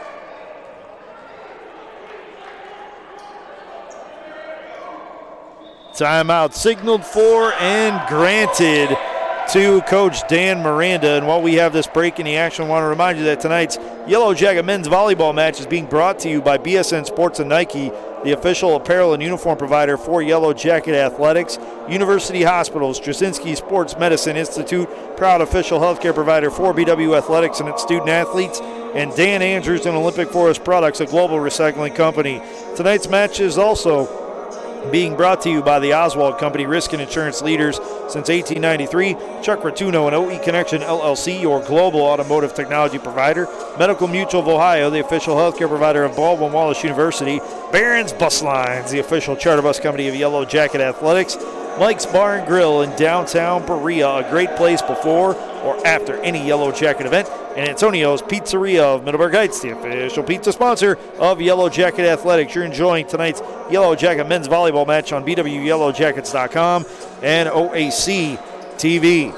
Timeout signaled for and granted to Coach Dan Miranda. And while we have this break in the action, I want to remind you that tonight's Yellow Jacket men's volleyball match is being brought to you by BSN Sports and Nike, the official apparel and uniform provider for Yellow Jacket Athletics. University Hospitals, Straczynski Sports Medicine Institute, proud official healthcare provider for BW Athletics and its student athletes. And Dan Andrews and Olympic Forest Products, a global recycling company. Tonight's match is also being brought to you by the Oswald Company, risk and insurance leaders since 1893. Chuck Rotuno and OE Connection LLC, your global automotive technology provider. Medical Mutual of Ohio, the official healthcare provider of Baldwin Wallace University. Barron's Bus Lines, the official charter bus company of Yellow Jacket Athletics. Mike's Bar and Grill in downtown Berea, a great place before or after any Yellow Jacket event. And Antonio's Pizzeria of Middleburg Heights, the official pizza sponsor of Yellow Jacket Athletics. You're enjoying tonight's Yellow Jacket men's volleyball match on BWYellowJackets.com and OAC TV.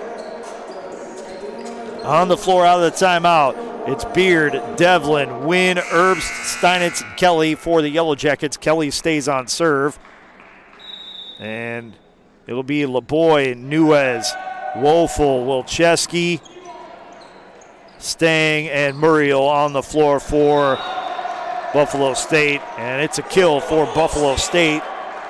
On the floor out of the timeout, it's Beard, Devlin, Wynn, Herbst, Steinitz, and Kelly for the Yellow Jackets. Kelly stays on serve. And it'll be LeBoy, Nuez, Woelfel, Wilczewski, Stang, and Muriel on the floor for Buffalo State. And it's a kill for Buffalo State.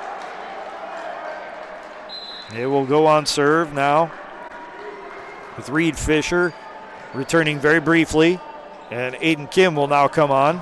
It will go on serve now with Reed Fisher returning very briefly. And Aiden Kim will now come on.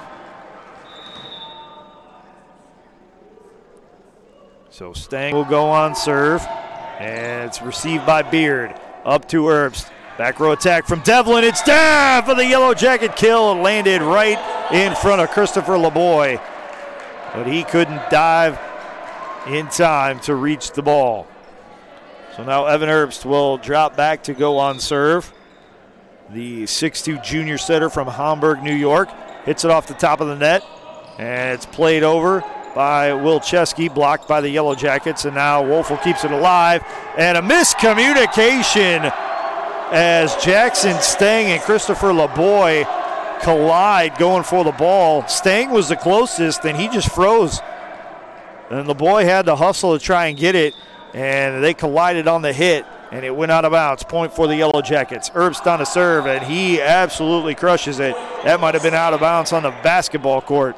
So Stang will go on serve, and it's received by Beard. Up to Herbst. Back row attack from Devlin. It's down for the Yellow Jacket kill. It landed right in front of Christopher LeBoy, but he couldn't dive in time to reach the ball. So now Evan Herbst will drop back to go on serve. The 6'2 junior setter from Hamburg, New York, hits it off the top of the net, and it's played over by Wilczewski, blocked by the Yellow Jackets, and now Woelfel keeps it alive, and a miscommunication as Jackson Stang and Christopher LeBoy collide going for the ball. Stang was the closest, and he just froze. And LeBoy had to hustle to try and get it, and they collided on the hit, and it went out of bounds. Point for the Yellow Jackets. Herbst on a serve, and he absolutely crushes it. That might have been out of bounds on the basketball court.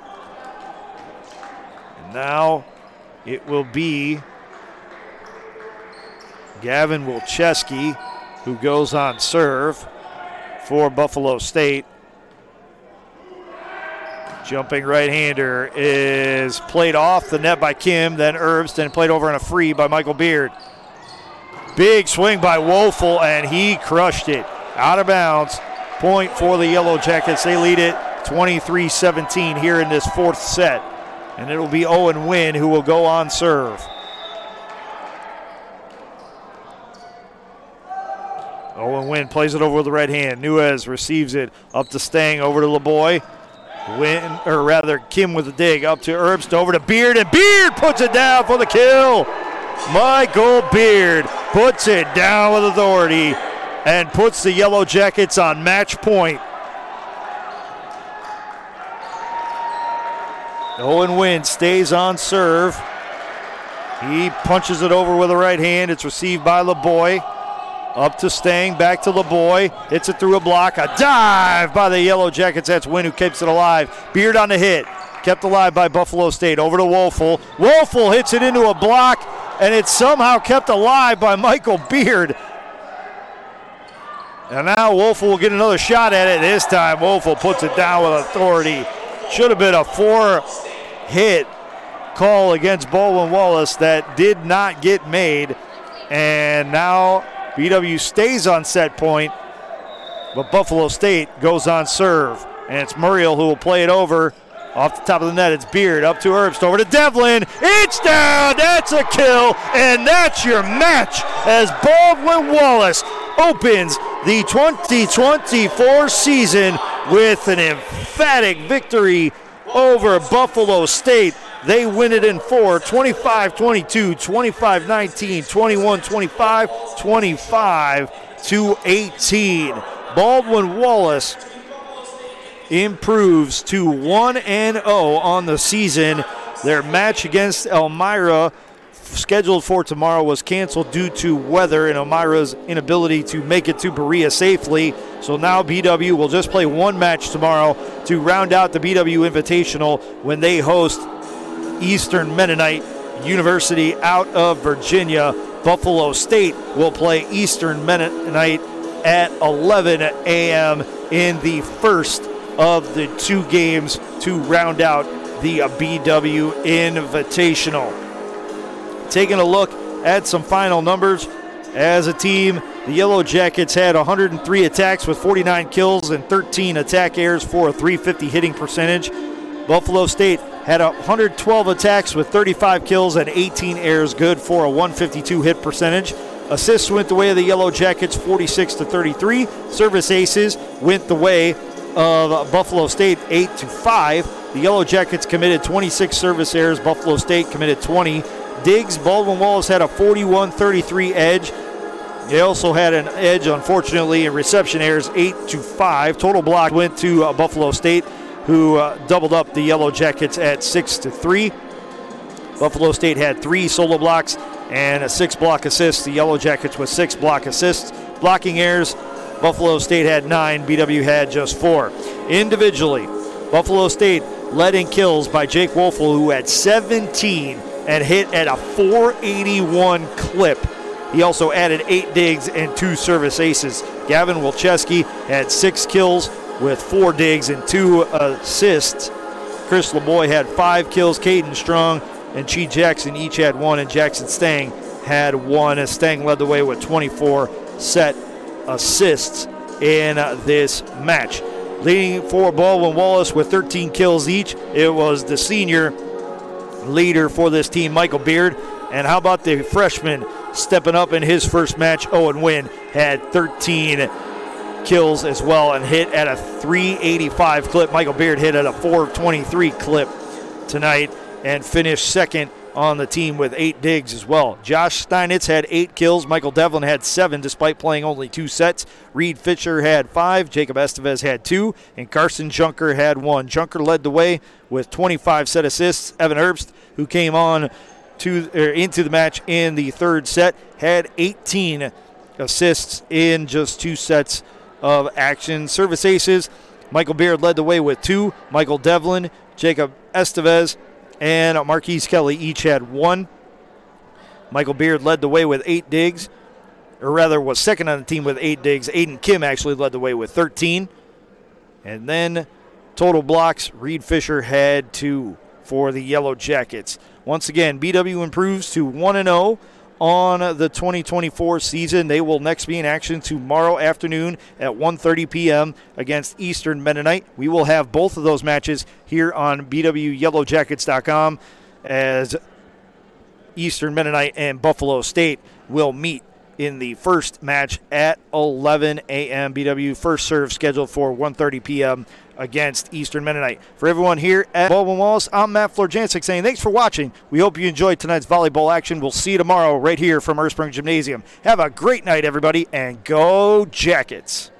Now it will be Gavin Wilczewski who goes on serve for Buffalo State. Jumping right-hander is played off the net by Kim, then Herbst, and played over on a free by Michael Beard. Big swing by Woelfel, and he crushed it. Out of bounds. Point for the Yellow Jackets. They lead it 23-17 here in this fourth set. And it'll be Owen Wynn who will go on serve. Owen Wynn plays it over with the right hand. Nuez receives it up to Stang, over to LeBoy. Kim with the dig up to Herbst, over to Beard, and Beard puts it down for the kill. Michael Beard puts it down with authority and puts the Yellow Jackets on match point. Owen Wynn stays on serve. He punches it over with the right hand. It's received by LeBoy. Up to Stang, back to LeBoy. Hits it through a block. A dive by the Yellow Jackets. That's Wynn who keeps it alive. Beard on the hit. Kept alive by Buffalo State. Over to Woelfel. Woelfel hits it into a block, and it's somehow kept alive by Michael Beard. And now Woelfel will get another shot at it. This time Woelfel puts it down with authority. Should have been a 4-hit call against Baldwin Wallace that did not get made. And now BW stays on set point, but Buffalo State goes on serve. And it's Muriel who will play it over. Off the top of the net, it's Beard up to Herbst, over to Devlin. It's down, that's a kill, and that's your match as Baldwin Wallace opens the 2024 season with an emphatic victory over Buffalo State. They win it in 4, 25-22, 25-19, 21-25, 25-18. Baldwin Wallace improves to 1-0 on the season. Their match against Elmira, scheduled for tomorrow, was canceled due to weather and Elmira's inability to make it to Berea safely. So now BW will just play one match tomorrow to round out the BW Invitational when they host Eastern Mennonite University out of Virginia. Buffalo State will play Eastern Mennonite at 11 a.m. in the first of the two games to round out the BW Invitational. Taking a look at some final numbers. As a team, the Yellow Jackets had 103 attacks with 49 kills and 13 attack errors for a .350 hitting percentage. Buffalo State had 112 attacks with 35 kills and 18 errors, good for a .152 hit percentage. Assists went the way of the Yellow Jackets, 46-33. Service aces went the way of Buffalo State, 8-5. The Yellow Jackets committed 26 service errors. Buffalo State committed 20. Digs, Baldwin Wallace had a 41-33 edge. They also had an edge, unfortunately, in reception errors, 8-5. Total block went to Buffalo State, who doubled up the Yellow Jackets at 6-3. Buffalo State had 3 solo blocks and 6 block assists. The Yellow Jackets with 6 block assists. Blocking errors, Buffalo State had 9, BW had just 4. Individually, Buffalo State led in kills by Jake Wolfel, who had 17 and hit at a 481 clip. He also added 8 digs and 2 service aces. Gavin Wilczewski had 6 kills with 4 digs and 2 assists. Chris LeBoy had 5 kills. Caden Strong and Chi Jackson each had 1, and Jackson Stang had 1, as Stang led the way with 24 set assists in this match. Leading for Baldwin Wallace with 13 kills each, it was the senior leader for this team, Michael Beard. And how about the freshman stepping up in his first match? Owen Wynn had 13 kills as well and hit at a 385 clip. Michael Beard hit at a 423 clip tonight and finished second on the team with 8 digs as well. Josh Steinitz had 8 kills. Michael Devlin had 7 despite playing only 2 sets. Reed Fisher had 5. Jacob Estevez had 2. And Carson Junker had 1. Junker led the way with 25 set assists. Evan Herbst, who came on into the match in the third set, had 18 assists in just 2 sets of action. Service aces, Michael Beard led the way with 2. Michael Devlin, Jacob Estevez, and Marquise Kelly each had 1. Michael Beard led the way with 8 digs, or rather was second on the team with 8 digs. Aiden Kim actually led the way with 13. And then total blocks, Reed Fisher had 2 for the Yellow Jackets. Once again, BW improves to 1-0 on the 2024 season. They will next be in action tomorrow afternoon at 1:30 p.m. against Eastern Mennonite. We will have both of those matches here on BWYellowJackets.com as Eastern Mennonite and Buffalo State will meet in the first match at 11 a.m. BW first serve scheduled for 1:30 p.m. against Eastern Mennonite. For everyone here at Baldwin Wallace, I'm Matt Florjancic saying thanks for watching. We hope you enjoyed tonight's volleyball action. We'll see you tomorrow right here from Ursprung Gymnasium. Have a great night, everybody, and go Jackets.